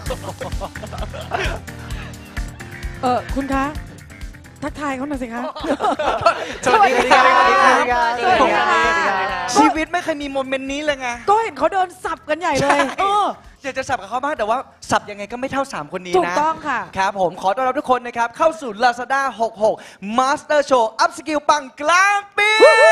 คุณคะทักทายเขาหน่อยสิคะสวัสดีครับชีวิตไม่เคยมีโมเมนต์นี้เลยไงก็เห็นเขาเดินสับกันใหญ่เลยอยากจะสับกับเขาบ้างแต่ว่าสับยังไงก็ไม่เท่า3คนนี้นะถูกต้องค่ะครับผมขอต้อนรับทุกคนนะครับเข้าสู่ Lazada 66 Master Show Up Skill ปังกลางปี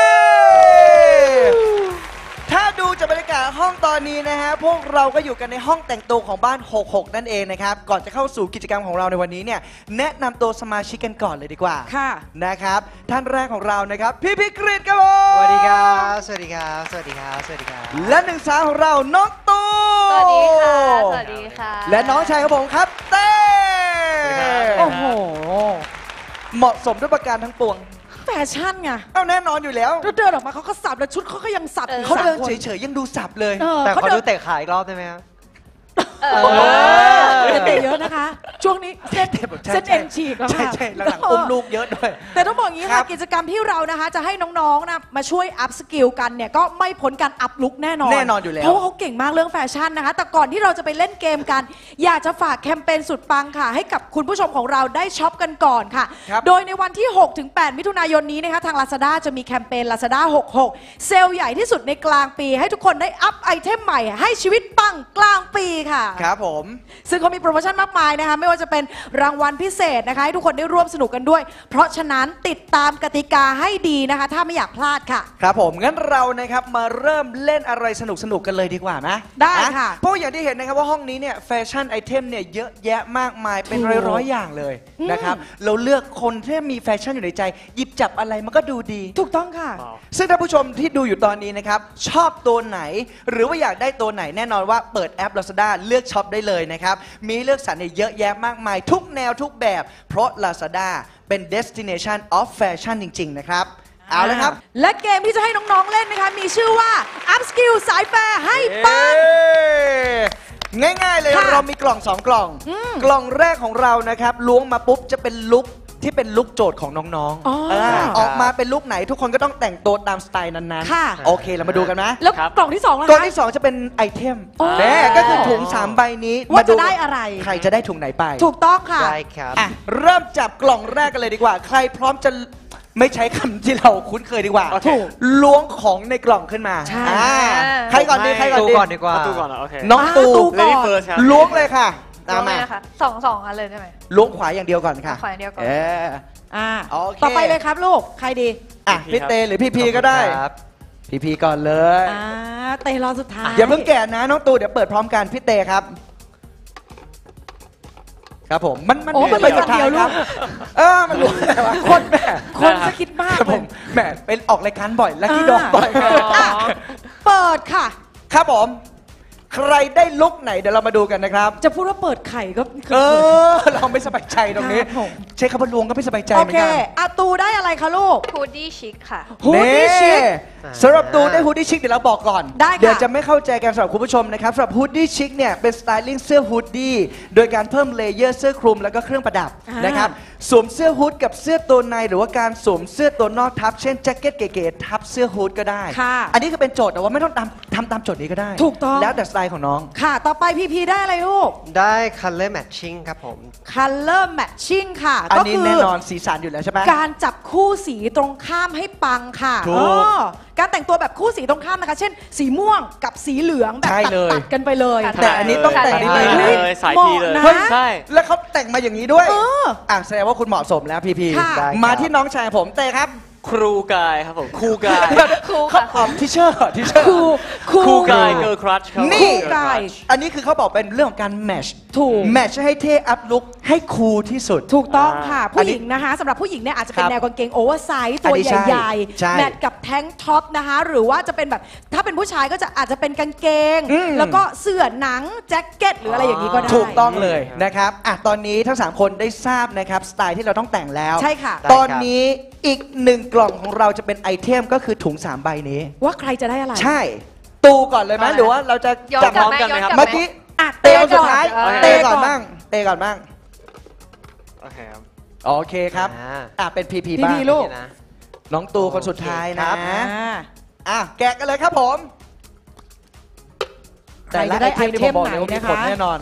ถ้าดูจากบรรยากาศห้องตอนนี้นะฮะพวกเราก็อยู่กันในห้องแต่งตัวของบ้าน66นั่นเองนะครับก่อนจะเข้าสู่กิจกรรมของเราในวันนี้เนี่ยแนะนำตัวสมาชิกกันก่อนเลยดีกว่าค่ะนะครับท่านแรกของเรานะครับพี่พิกฤตครับผมสวัสดีครับสวัสดีครับสวัสดีครับสวัสดีครับและหนึ่งสาวของเราน้องตูสวัสดีค่ะสวัสดีค่ะและน้องชายของผมครับเต้โอ้โหเหมาะสมด้วยประการทั้งปวงแฟชั่นไงแน่นอนอยู่แล้วเดินออกมาเขาก็สับแล้วชุดเขาก็ยังสับเขาเดินเฉยๆยังดูสับเลยแต่เขาดูเตะขาอีกรอบได้ไหมครับเตะเยอะนะคะช่วงนี้เส้นเอ็นฉีกแล้วค่ะใช่หลังๆอุ้มลูกเยอะด้วยแต่ต้องบอกอย่างนี้ค่ะกิจกรรมที่เรานะคะจะให้น้องๆนะมาช่วยอัพสกิลกันเนี่ยก็ไม่พ้นการอัพลุคแน่นอนอยู่แล้วเพราะว่าเขาเก่งมากเรื่องแฟชั่นนะคะแต่ก่อนที่เราจะไปเล่นเกมกันอยากจะฝากแคมเปญสุดปังค่ะให้กับคุณผู้ชมของเราได้ช็อปกันก่อนค่ะโดยในวันที่ 6-8 มิถุนายนนี้นะคะทาง Lazada จะมีแคมเปญ Lazada 66 เซลล์ใหญ่ที่สุดในกลางปีให้ทุกคนได้อัพไอเทมใหม่ให้ชีวิตปังกลางปีค่ะครับผมซึ่งเขามีโปรโมชั่นมากมายนะคะไม่ว่าจะเป็นรางวัลพิเศษนะคะให้ทุกคนได้ร่วมสนุกกันด้วยเพราะฉะนั้นติดตามกติกาให้ดีนะคะถ้าไม่อยากพลาดค่ะครับผมงั้นเรานะครับมาเริ่มเล่นอะไรสนุกกันเลยดีกว่านะได้ค่ะเพราะอย่างที่เห็นนะครับว่าห้องนี้เนี่ยแฟชั่นไอเทมเนี่ยเยอะแยะมากมายเป็นร้อยอย่างเลยนะครับเราเลือกคนที่มีแฟชั่นอยู่ในใจหยิบจับอะไรมันก็ดูดีถูกต้องค่ะซึ่งท่านผู้ชมที่ดูอยู่ตอนนี้นะครับชอบตัวไหนหรือว่าอยากได้ตัวไหนแน่นอนว่าเปิดแอป Lazada เลือกช็อปได้เลยนะครับมีเลือกสรรเยอะแยะมากมายทุกแนวทุกแบบเพราะ Lazada เป็น destination of fashion จริงๆนะครับเอาละครับและเกมที่จะให้น้องๆเล่นนะคะมีชื่อว่า Up Skill สายแฟร์ให้ปังง่ายๆเลยเรามีกล่อง2กล่องกล่องแรกของเรานะครับล้วงมาปุ๊บจะเป็นลุคที่เป็นลุคโจทย์ของน้องๆออกมาเป็นลุคไหนทุกคนก็ต้องแต่งตัวตามสไตล์นั้นๆโอเคเรามาดูกันนะแล้วกล่องที่2ล่ะกล่องที่2จะเป็นไอเทมแน่ก็คือถุง3ใบนี้ว่าจะได้อะไรใครจะได้ถุงไหนไปถูกต้องค่ะได้ครับเริ่มจับกล่องแรกกันเลยดีกว่าใครพร้อมจะไม่ใช้คำที่เราคุ้นเคยดีกว่าล้วงของในกล่องขึ้นมาใครก่อนดีดีกว่าตูก่อนโอเคน้องตูล้วงเลยค่ะตามมาสองอันเลยได้ไหมล้วงขวาอย่างเดียวก่อนค่ะขวาอย่างเดียวก่อนต่อไปเลยครับลูกใครดีพี่เตหรือพี่พีก็ได้พี่พีก่อนเลยเตรอสุดท้ายอย่าเพิ่งแกะนะน้องตูเดี๋ยวเปิดพร้อมกันพี่เตครับครับผมมันไปคนเดียวลูกมันรู้คนจะคิดมากผมแหมเป็นออกรายการบ่อยและที่ดอกบ่อยเปิดค่ะครับผมใครได้ลุกไหนเดี๋ยวเรามาดูกันนะครับจะพูดว่าเปิดไข่ก็เราไม่สบายใจตรงนี้ใช้คำว่าลวงก็ไม่สบายใจเหมือนกันอาตูได้อะไรคะลูกฮูดดี้ชิคค่ะฮูดดี้ชิคสำหรับตูได้ฮูดดี้ชิคเดี๋ยวเราบอกก่อนเดี๋ยวจะไม่เข้าใจกันสำหรับคุณผู้ชมนะครับสำหรับฮูดดี้ชิคเนี่ยเป็นสไตลิ่งเสื้อฮูดดี้โดยการเพิ่มเลเยอร์เสื้อคลุมแล้วก็เครื่องประดับนะครับสวมเสื้อฮูดกับเสื้อตัวในหรือว่าการสวมเสื้อตัวนอกทับเช่นแจ็คเก็ตเก๋ๆทับเสื้อฮูดก็ได้อันนี้คือเป็นโจทย์แต่ว่าไม่ต้องทำตามโจทย์นี้ก็ได้ถูกต้องแล้วแต่สไตล์ของน้องค่ะต่อไปพีได้อะไรลูกได้ color matching ครับผม color matching ค่ะอันนี้แน่นอนสีสันอยู่แล้วใช่ไหมการจับคู่สีตรงข้ามให้ปังค่ะการแต่งตัวแบบคู่สีตรงข้ามนะคะเช่นสีม่วงกับสีเหลืองแบบตัดกันไปเลยแต่อันนี้ต้องแต่งเลยสายพีเลยใช่แล้วเขาแต่งมาอย่างนี้ด้วยแสดงว่าคุณเหมาะสมแล้วพีมาที่น้องชายผมเต้ครับครูกายครับผมครูกายเขาทิเชอร์ครูกายเกิร์ลครัชครับนี่อันนี้คือเขาบอกเป็นเรื่องของการแมชแมชให้เท่อัพลุคให้คูลที่สุดถูกต้องค่ะผู้หญิงนะคะสำหรับผู้หญิงเนี่ยอาจจะเป็นแนวกางเกงโอเวอร์ไซส์ตัวใหญ่ๆแมทกับแทงท็อปนะคะหรือว่าจะเป็นแบบถ้าเป็นผู้ชายก็จะอาจจะเป็นกางเกงแล้วก็เสื้อหนังแจ็คเก็ตหรืออะไรอย่างนี้ก็ได้ถูกต้องเลยนะครับตอนนี้ทั้ง3คนได้ทราบนะครับสไตล์ที่เราต้องแต่งแล้วใช่ค่ะตอนนี้อีก1กล่องของเราจะเป็นไอเทมก็คือถุง3ใบนี้ว่าใครจะได้อะไรใช่ตูก่อนเลยไหมหรือว่าเราจะจับพร้อมกันไหมครับเมื่อกี้เตะสุดท้ายเตะก่อนบ้างโอเคครับโอเคครับเป็นพีบ้างลูกน้องตูคนสุดท้ายนะแกะกันเลยครับผมแต่ละไอเทมไหนนะคะแน่นอน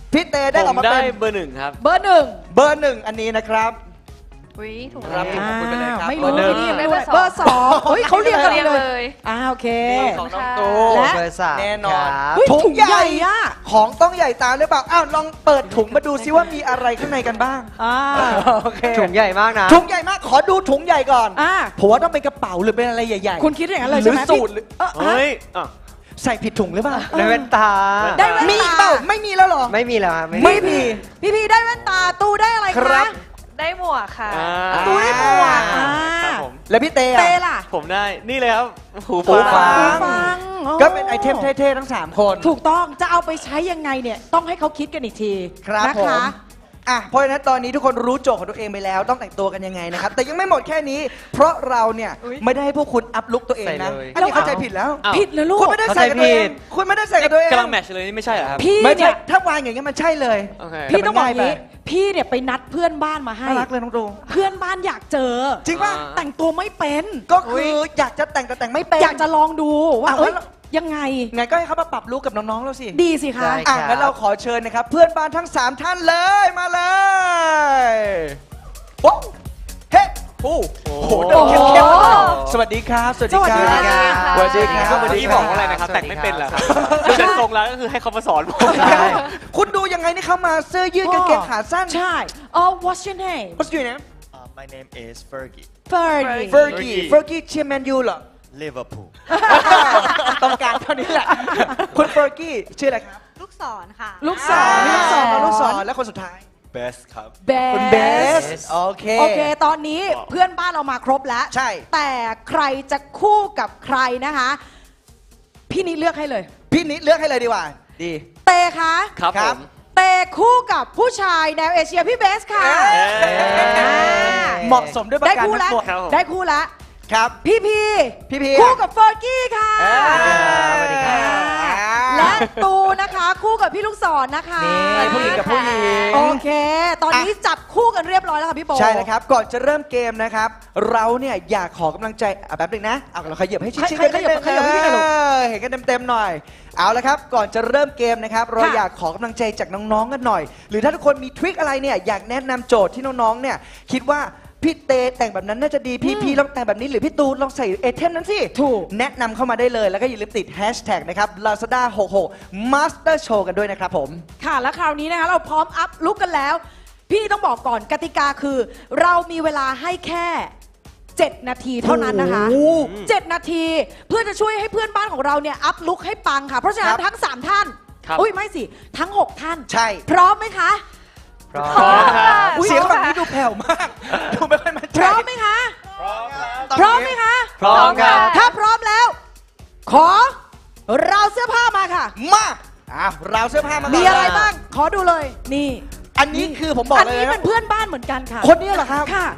พี่เตได้อผอกมมาได้เป็นเบอร์ 1ครับเบอร์หนึ่งเบอร์ 1อันนี้นะครับอุ้ยถูกรับแล้วขอบคุณไปเลยครับไม่รู้เบอร์หนึ่งนี่ยังไม่รู้เบอร์สองเฮ้ยเขาเรียงกันเรียงเลเลย ยโอเคของน้องค่ะตูและเบอร์สามแน่นอนครับเฮ้ยถุงใหญ่อะของต้องใหญ่ตามหรือเปล่าอ้าวลองเปิดถุงมาดูซิว่ามีอะไรข้างในกันบ้างอ่าโอเคถุงใหญ่มากนะถุงใหญ่มากขอดูถุงใหญ่ก่อนอ่าผมว่าต้องเป็นกระเป๋าหรือเป็นอะไรใหญ่ๆคุณคิดอย่างนั้นเลยหรืใช่ไหมสูตรหรือเฮ้ยอ่ะใส่ผิดถุงหรือเปล่าได้แว่นตาได้แว่นมีตาเปล่าไม่มีแล้วเหรอไม่มีแล้วครับไม่มีพี่ได้แว่นตาตู้ได้อะไรครัคะบได้หมวกค่ะตู้ได้หมวกครับผมแล้วพี่เต้เตอะล่ะผมได้นี่เลยครับหูหูฟัฟังงฟังก็เป็นไอเทมเท่ๆทั้ง 3 คนถูกต้องจะเอาไปใช้ยังไงเนี่ยต้องให้เขาคิดกันอีกทีครับนะผมคะอ่ะเพราะฉะนั้นตอนนี้ทุกคนรู้โจทย์ของตัวเองไปแล้วต้องแต่งตัวกันยังไงนะครับ แต่ยังไม่หมดแค่นี้ เพราะเราเนี่ยไม่ได้ให้พวกคุณอัพลุกตัวเองนะใส่เลยอันนี้เข้าใจผิดแล้วอ้าวผิดเลยลูกคุณไม่ได้ใส่กับตัวเองคุณไม่ได้ใส่กับตัวเองกำลังแมทช์เลยนี่ไม่ใช่เหรอครับพี่ไม่เนี่ใช่ยถ้าวางอย่างเงี้ยมันใช่เลยโอเคพี่ต้องบอกอย่างนี้แต่มันง่ายไปพี่เนี่ยไปนัดเพื่อนบ้านมาให้น่ารักเลยน้องดูเพื่อนบ้านอยากเจอจริงป่ะอ่าแต่งตัวไม่เป็นก็คืออยากจะแต่งแต่แต่งไม่เป็นอยากจะลองดูว่าอ้าวเอ้ยแล้วยังไงไงก็ให้เขามาปรับลุกกับน้องๆแล้วสิดีสิคะได้อ่ะครับงั้นเราขอเชิญนะครับ เพื่อนบ้านทั้ง 3 ท่านเลยมาเลยว้าวเฮ้โอ้โหเดินเข้มๆเลยสวัสดีครับ สวัสดีคสวัสดีรับค่ะสวัสดีครับเมื่อกี้บอกว่าอะไรนะครับ แต่งไม่เป็นเหรอครับคือเป็นทรงแล้วก็คือให้เขามาสอนผมใช่คุณดูยังไงนี่เขามาเสื้อยืดกางเกงขาสั้นใช่ what's your name What's your name My name is Fergie. Fergie Fergie เชียร์แมนยูเหรอ Liverpool. ต้องการเท่านี้แหละ คุณ Fergie ชื่ออะไรครับลูกศรค่ะลูกศรลูกศรลูกศรแล้วคนสุดท้าย Best ครับเบคุณเบสสโอเคโอเค ตอนนี้เพื่อนบ้านเรามาครบแล้วใช่แต่ใครจะคู่กับใครนะคะ พี่นิดเลือกให้เลยพี่นิดเลือกให้เลยดีกว่า ดีเตคะครับคผรับมเตคู่กับผู้ชายแนวเอเชียพี่เบสค่ะเอ้ยอ่าเหมาะสมด้วยประได้การคู่ทั้แล้วงปวงครับผมได้คู่แล้วครับพี่พีพี่พีคู่กับเฟอร์กี้ค่ะสวัสดีครับและตูนะคะคู่กับพี่ลูกศรนะคะนี่ผู้หญิงกับผู้หญิงโอเค ตอนนี้จับคู่กันเรียบร้อยแล้วค่ะพี่โบใช่แล้วครับ ก่อนจะเริ่มเกมนะครับ เราเนี่ยอยากขอกำลังใจแป๊บนึงนะ เอาเราขยับให้ชิดๆกันขยับขยับพี่กันลูกเห็นกันเต็มๆหน่อย เอาละครับ ก่อนจะเริ่มเกมนะครับ เราค่ะอยากขอกำลังใจจากน้องๆกันหน่อย หรือถ้าทุกคนมีทริคอะไรเนี่ยอยากแนะนำโจทย์ที่น้องๆเนี่ยคิดว่าพี่เตแต่งแบบนั้นน่าจะดีพี่ลองแต่งแบบนี้หรือพี่ตูนลองใส่ไอเทมนั้นสิถูกแนะนำเข้ามาได้เลยแล้วก็อย่าลืมติดแฮชแท็กนะครับ Lazada 66 Master Show กันด้วยนะครับผมค่ะแล้วคราวนี้นะคะเราพร้อมอัพลุกกันแล้ว พี่ต้องบอกก่อนกติกาคือ เรามีเวลาให้แค่ 7 นาทีเท่านั้นนะคะโอ้โห 7 นาทีเพื่อจะช่วยให้เพื่อนบ้านของเราเนี่ยอัพลุกให้ปังค่ะ เพราะฉะนั้ครันบทั้ง 3 ท่านครับอุ้ยไม่สิทั้ง 6 ท่านใช่พร้อมไหมคะพร้อพร้อมมครับอุ๊ยเสียงฝั่งนี้ดูแผ่วมาก ดูไม่ค่อยมั่นพใจร้อมไหมคะ พร้อมไหมคะพร้อมครับถ้าพร้อมแล้ว ขอราวเสื้อผ้ามาค่ะมาอ้าวเราเสื้อผ้ามามีมีอะไรบ้าง ขอดูเลย นี่อันนี้คือผมบอกอันเลยนี้นะเป็นเพื่อนบ้านเหมือนกันค่ะคนนี้เหรอครับค่ะ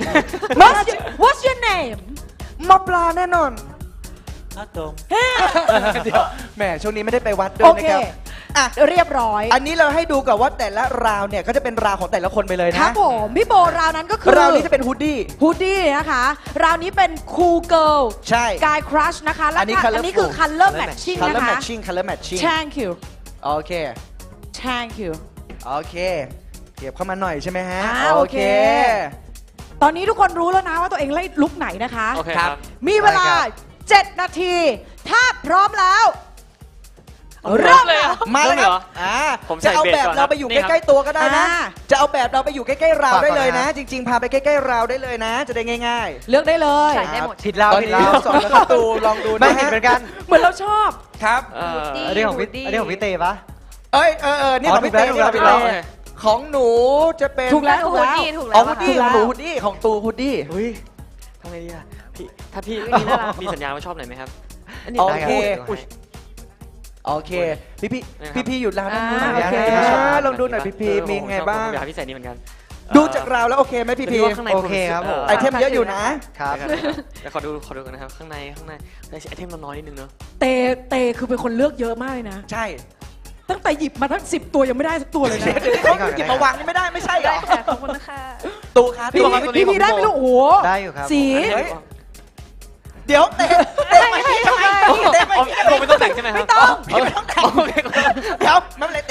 What's your name มาปลาแน่นอน Not dome. เดี๋ยวแหมช่วงนี้ไม่ได้ไปวัดด้วโอยนะเคครับอ่ะเรียบร้อยอันนี้เราให้ดูกับว่าแต่ละราวเนี่ยก็จะเป็นราวของแต่ละคนไปเลยคนะรับผมพี่โบราวนั้นก็คือราวนี้จะเป็นฮูดดี้ฮูดดี้นะคะ ราวนี้เป็น Cool Girl ใช่กายครัชนะคะและอันนี้อันนี้คือ Color Matching คัลเลอนะร์แมคะทชิ่งคัลเลอร์แมทชิ่ง Thank you โอเค Thank you โอเคเก็บเข้ามาหน่อยใช่ไหมฮะโอเค ตอนนี้ทุกคนรู้แล้วนะว่าตัวเองเล่นลุกไหนนะคะโอเคครับมีเวลาได้ครับ 7 นาที ถ้าพร้อมแล้วเริ่เริ่มมเลยแล้เหรวอมาเลยเริ่มเลยคเหรรัอบ ผมใส่จะเอาเบรกแบบก่อนเราไปอยู่นี่ครับใกล้ๆตัวก็ได้นะอ่าจะเอาแบบเราไปอยู่ใกล้ๆราวได้เลยนะฝากก่อนนะจริง ๆ พาไปใกล้ๆราวได้เลยนะ จะได้ง่ายเลือกได้เลยใส่ได้หมดผิดแล้วๆตอนผิดนี้แล้วสอนแล้วครับตูลองดูไม่นะผิดฮะเหมือนกันเหมือนเราชอบครับอันนี้ของพี่อันนี้ของพี่เตปะเอ้ยนี่ของพี่เต้ถูนี่กขแล้องวพี่เต้โอเคของหนูจะเป็นถูกแล้วฮูดดี้ถูกอ๋แล้อวฮูดดี้ค่ะของหนูฮูดดี้ของตูฮูดดี้เฮ้ยทำไงดีอะพี่ถ้าพี่มีสัญญาณว่าชอบไหนไหมครับอันนี้โอได้เครับอุ๊ยโอเคพี่นะครับพี่หยุดราวนั้นอ่าโอเคลองดูหน่อยพี่มีไงบ้างผมอยากให้พี่ใส่นี่เหมือนกันดูจากราวแล้วโอเคไหมพี่พี่ว่าข้างในโอเคครับผมไอเทมเยอะอยู่นะครับเดี๋ยวขอดูกันนะครับข้างในไอเทมน้อยนิดนึงเนอะเตคือเป็นคนเลือกเยอะมากเลยนะใช่ตั้งแต่หยิบมาทั้ง 10 ตัวยังไม่ได้สักตัวเลยนะเดี๋ยวเขาหยิบมาวางนี่ไม่ได้ไม่ใช่เหรได้อค่ะขอบคุณนะคะตูครับพี่ตัวครับตัวนี้พี่ได้ไหมลูกโอ้โหได้อยู่ครับสีเฮ้ย เดี๋ยวเตะไม่ใช่ทำไมเตะไม่ผมไม่ต้องแต่งใช่ไหมครับไม่ต้องพี่ไม่ต้องแต่งโอเคเดี๋ยวไม่เป็นไรเต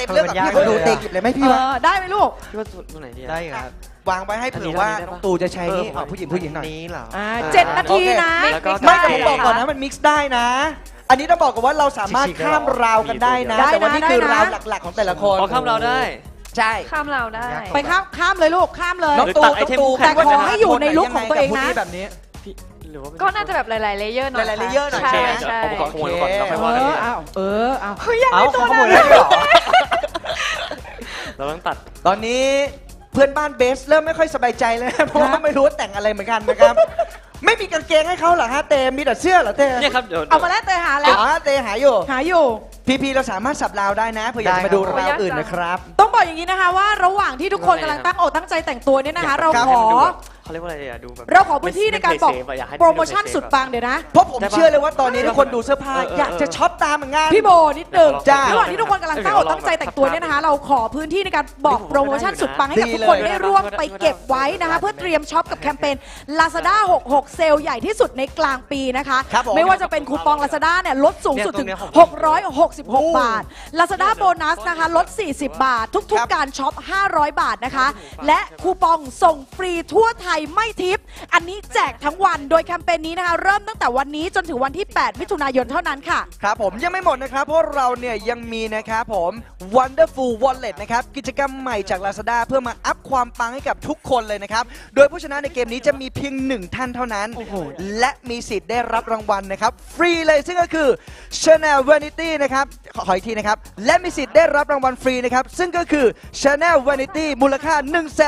เลือกกับพี่เขาดูเตะหยิบเลยไหมพี่วะได้ไหมลูกพี่ว่าตัวไหนดีอะได้ครับวางไว้ให้เผื่อว่าน้องตูจะใช้นี่ผู้หญิงหน่อยนี้เหรอ 7 นาทีนะแล้วก็ไม่แต่ผมบอกก่อนนะมันมิกซ์ได้นะ อันนี้ต้องบอกก่อนว่าเราสามารถข้ามราวกันได้นะได้นะแต่ว่านี่คือได้นะราวหลักๆของแต่ละคนขอข้ามเราได้ใช่ข้ามเราได้ไปข้ามเลยลูกข้ามเลยน้องตูหรือตัดไอเทมคู่แข่แต่งขอให้อยู่ในลุคของตัวเองนะกับแบบนี้พี่หรือว่าเป็ก็น่าจะแบบหลายๆเลเยอร์หน่อยหลายๆเลเยอร์หน่อยใช่ใช่ไหมใช่เอาไปขโมยก่อนเราค่อยว่ากันทีหลังเอาเอาเขาขโมยได้ด้วยเหรอเราต้องตัดตอนนี้เพื่อนบ้านเบสเริ่มไม่ค่อยสบายใจแล้วนะเพราะว่าไม่รู้ว่าแต่งอะไรเหมือนกันนะครับ ไม่มีกางเกงให้เขาเหรอฮะเตมีแต่เสื้อเหรอเตเนี่ยครับเดี๋ยวเอามาแล้วเตยหาแล้วอ๋อเตหาอยู่หาอยู่พีเราสามารถสับราวได้นะเผื่ออยากจะมาดูได้ครับราวอื่นนะครับต้องบอกอย่างนี้นะคะว่าระหว่างที่ทุกคนกำลังตั้งอกตั้งใจแต่งตัวเนี่ยนะคะ เราครับขอเขาเรียกว่าอะไรอะดูแบบเราขอพื้นที่ในการบอกไม่ safe ะยาให้โปรโมชั่นสุดปังเดี๋ยวนะเพราะผมเชื่อเลยว่าตอนนี้ทุกคนดูเสื้อผ้าอยากจะช็อปตามเหมือนกันพี่โบนิดหนึ่งจ้าระหว่างที่ทุกคนกำลังตั้งอกตั้งใจแต่งตัวเนี่ยนะคะ เราขอพื้นที่ในการบอกโปรโมชั่นสุดปังให้กับทุกคนได้ร่วมไปเก็บไว้นะคะ เพื่อเตรียมช็อปกับแคมเปญ Lazada 66 เซลล์ใหญ่ที่สุดในกลางปีนะคะครับผมไม่ว่าจะเป็นคูปอง Lazada เนี่ยลดสูงสุดถึง 666 บาท Lazada โบนัสนะคะลด 40 บาท ทุกครับๆ การช็อป 500 บาทนะคะ และคูปองส่งฟรีทั่วไทยไม่ทิป อันนี้แจกทั้งวันโดยแคมเปญนี้นะคะเริ่มตั้งแต่วันนี้จนถึงวันที่ 8 มิถุนายนเท่านั้นค่ะครับผมยังไม่หมดนะครับ เพราะเราเนี่ยยังมีนะครับผม Wonderful Wallet นะครับกิจกรรมใหม่จาก Lazada เพื่อมาอัพความปังให้กับทุกคนเลยนะครับ โดยผู้ชนะในเกมนี้จะมีเพียง1ท่านเท่านั้น และมีสิทธิ์ได้รับรางวัลนะครับฟรีเลยซึ่งก็คือ Chanel Vanity นะครับขออีกทีนะครับและมีสิทธิ์ได้รับรางวัลฟรีนะครับซึ่งก็คือ Chanel Vanity มูลค่า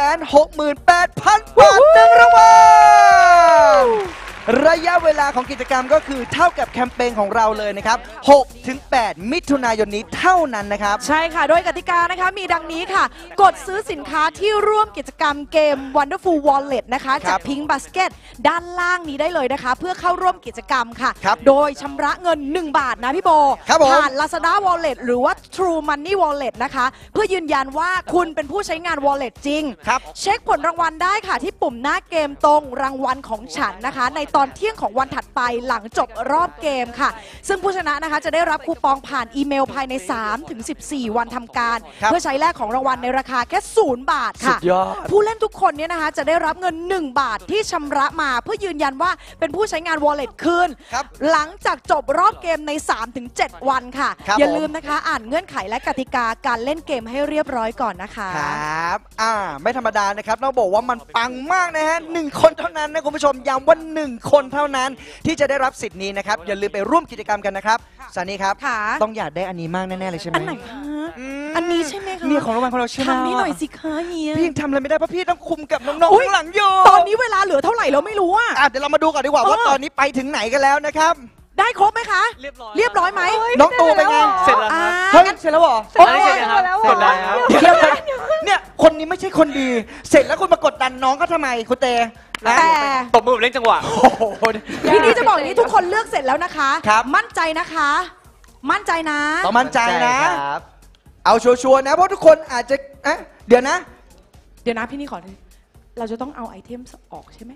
168,000 บาท1รางวัลระยะเวลาของกิจกรรมก็คือเท่ากับแคมเปญของเราเลยนะครับ 6-8 มิถุนายนนี้เท่านั้นนะครับใช่ค่ะ โดยกติกานะคะมีดังนี้ค่ะ กดซื้อสินค้าที่ร่วมกิจกรรมเกม Wonderful Wallet นะคะครัจากบ Pink Basket ด้านล่างนี้ได้เลยนะคะ เพื่อเข้าร่วมกิจกรรมค่ะครับโดยชำระเงิน 1 บาทนะพี่โบครับผมผ่าน Lazada Wallet หรือว่า True Money Wallet นะคะ เพื่อยืนยันว่าคุณเป็นผู้ใช้งาน Wallet จริงครับเช็คผลรางวัลได้ค่ะที่ปุ่มหน้าเกมตรงรางวัลของฉันนะคะ ในตอนเที่ยงของวันถัดไปหลังจบรอบเกมค่ะ ซึ่งผู้ชนะนะคะจะได้รับคูปองผ่านอีเมลภายใน 3-14 วันทำการครับเพื่อใช้แลกของรางวัลในราคาแค่ 0 บาทค่ะสุดยอดผู้เล่นทุกคนเนี่ยนะคะจะได้รับเงิน 1 บาทที่ชำระมาเพื่อยืนยันว่าเป็นผู้ใช้งาน Wallet คืนครับหลังจากจบรอบเกมใน 3-7 วันค่ะครับอย่าผมลืมนะคะอ่านเงื่อนไขและกติกาการเล่นเกมให้เรียบร้อยก่อนนะคะครับไม่ธรรมดานะครับต้องบอกว่ามันปังมากนะฮะ1 คนเท่านั้นนะคุณผู้ชมย้ำว่า1 คนเท่านั้นที่จะได้รับสิทธิ์นี้นะครับอย่าลืมไปร่วมกิจกรรมกันนะครับซานี่ครับค่ะต้องอยากได้อันนี้มากแน่ๆเลยใช่ไหมอันไหนคะมอันนี้ใช่ไหมคะเนี่ยของรางวัลของเราใช่ไหมทำนี่หน่อยสิคะเฮียพี่ยังทำอะไรไม่ได้เพราะพี่ต้องคุมกับน้องๆอุ๊ยข้างหลังอยู่ตอนนี้เวลาเหลือเท่าไหร่เราไม่รู้อะเดี๋ยวเรามาดูก่อนดีกว่าว่าตอนนี้ไปถึงไหนกันแล้วนะครับได้ครบไหมคะเรียบร้อยเรียบร้อยไหมน้องตูเป็นไงเสร็จแล้วครับเฮ้ยเสร็จแล้วเหรอเสร็จแล้วเสร็จแล้วเดี๋ยวนะเนี่ยคนนี้ไม่ใช่คนดี เสร็จแล้วคุณมากดดันน้องเขาทำไมคุณเตนะแต่ตบมือแบบเล่นจังหวะโอ้โหทีนี้จะบอกอย่างนี้ทุกคนเลือกเสร็จแล้วนะคะครับมั่นใจนะคะ มั่นใจนะต้องมั่นใจนะครับเอาชัวร์ๆนะเพราะทุกคนอาจจะเดี๋ยวนะเดี๋ยวนะพี่นี่ขอเราจะต้องเอาไอเทมออกใช่ไหม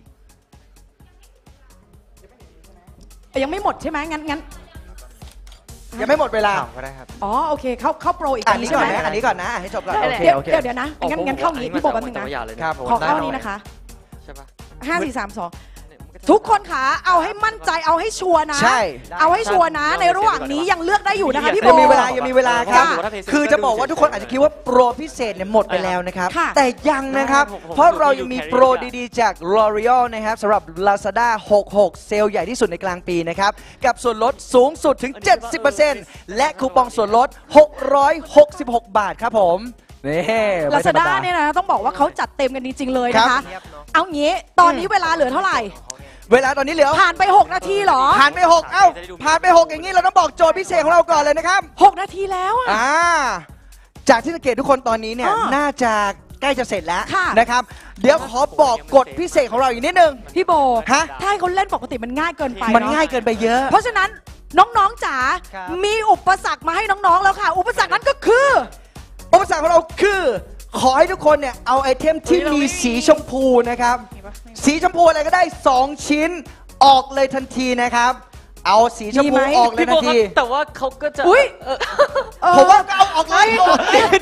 ยังไม่หมดใช่ไหมงั้นยังไม่หมดเวลาถามก็ได้ครับอ๋อโอเคเข้าโปรอีกอันทีนี้ใช่ก่อไหนมนะอันนี้ก่อนนะให้จบก่อนได้โอเลยเคโอเคเดี๋ยวนะงั้นเข้าอย่างนี้พี่บอกแป๊บนึงนะครับผมขอเข้านี้นะคะใช่ปะ 5 4 3 2ทุกคนขาเอาให้มั่นใจเอาให้ชัวร์นะใช่เอาให้ชัวร์นะ ในระหว่างนี้ยังเลือกได้อยู่นะคะพี่โบยังมีเวลายังมีเวลาครับค่ะคือจะบอกว่าทุกคนอาจจะคิดว่าโปรพิเศษเนี่ยหมดไปแล้วนะครับค่ะแต่ยังนะครับ เพราะเรายังมีโปรดีๆจาก L'Oreal นะครับสำหรับ Lazada 66 เซลล์ใหญ่ที่สุดในกลางปีนะครับ กับส่วนลดสูงสุดถึง 70% และคูปองส่วนลด 666 บาทครับผมนี่ไม่ลาธรซารมด้าดาเนี่ยนะต้องบอกว่าเขาจัดเต็มกันจริงๆเลยนะครัคะบเอางี้ตอนนี้เวลาเหลือเท่าไหร่เวลาตอนนี้เหลือผ่านไป 6 นาทีเหรอผ่านไป 6 ผ่านไป 6 อย่างนี้เราต้องบอกโจทย์พิเศษของเราก่อนเลยนะครับ 6 นาทีแล้วอะจากที่สังเกตทุกคนตอนนี้เนี่ยอ่าน่าจะใกล้จะเสร็จแล้วค่ะนะครับ เดี๋ยวขอบอกกฎพิเศษของเราอีกนิดนึงพี่โบฮะถ้าให้เขาเล่นปกติมันง่ายเกินไปมันเอะง่ายเกินไปเยอะเพราะฉะนั้นน้องๆจ๋าครับมีอุปสรรคมาให้น้องๆแล้วค่ะ อุปสรรคนั้นก็คืออุปสรรคของเราคือ ขอให้ทุกคนเนี่ยเอาไอเทมที่มีสีชมพูนะครับ สีชมพูอะไรก็ได้ 2 ชิ้นออกเลยทันทีนะครับ เอาสีชมมีพูไหมออกเลยพี่โบทันครับทีแต่ว่าเขาก็จะอุ๊ยผมว่าก็เอาออกเลย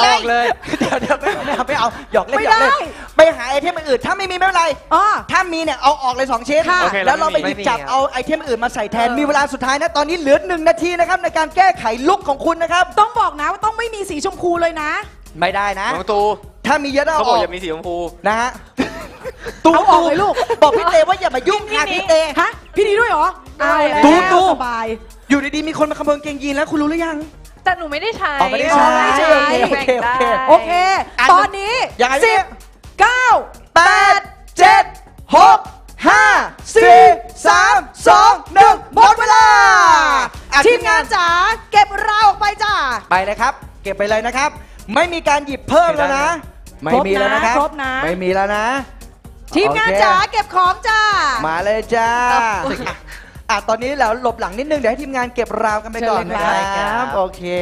ออกเลยเดี๋ยวไม่เอาหยอกเล่นไม่หยอกเล่นได้ไปหาไอเทมอื่นถ้าไม่มีไม่เป็นไรอ๋อถ้ามีเนี่ยเอาออกเลย2ชิ้นค่ะโอเคแล้วเราไปหยิบไม่มีจับครับเอาไอเทมอื่นมาใส่แทนมีเวลาสุดท้ายนะตอนนี้เหลือ1 นาทีนะครับในการแก้ไขลุคของคุณนะครับต้องบอกนะว่าต้องไม่มีสีชมพูเลยนะไม่ได้นะน้องตูถ้ามีเยอะต้องเขาเอาบออกอกอย่ามีสีชมพูนะฮะเอาออกเลยลูกบอกพี่เตว่าอย่ามายุ่งค่ะพี่เตฮะพี่ดีด้วยเหรอเอาแล้วตูสบายอยู่ดีๆมีคนมาขโมยกางเกงยีนแล้วคุณรู้หรือยังแต่หนูไม่ได้ใช้อ๋อไม่ได้ใช้ไม่ใช้โอเคแบ่งได้โอเค ตอนนี้ยังไง 10 9 8 7 6 5 4 3 2 1หมดเวลาอ่ะทีมงานจ๋าเก็บเราออกไปจ้าไปเลยครับ เก็บไปเลยนะครับ ไม่มีการหยิบเพิ่มแล้วนะ ไม่มีแล้วนะครับครบนะไม่มีแล้วนะทีมงานโอเคจ๋าเก็บของจ้ามาเลยจ้าตอนนี้แล้วหลบหลังนิดนึงเดี๋ยวให้ทีมงานเก็บราวกันไปก่อนนะคเชิญเลยครัรับบโอเค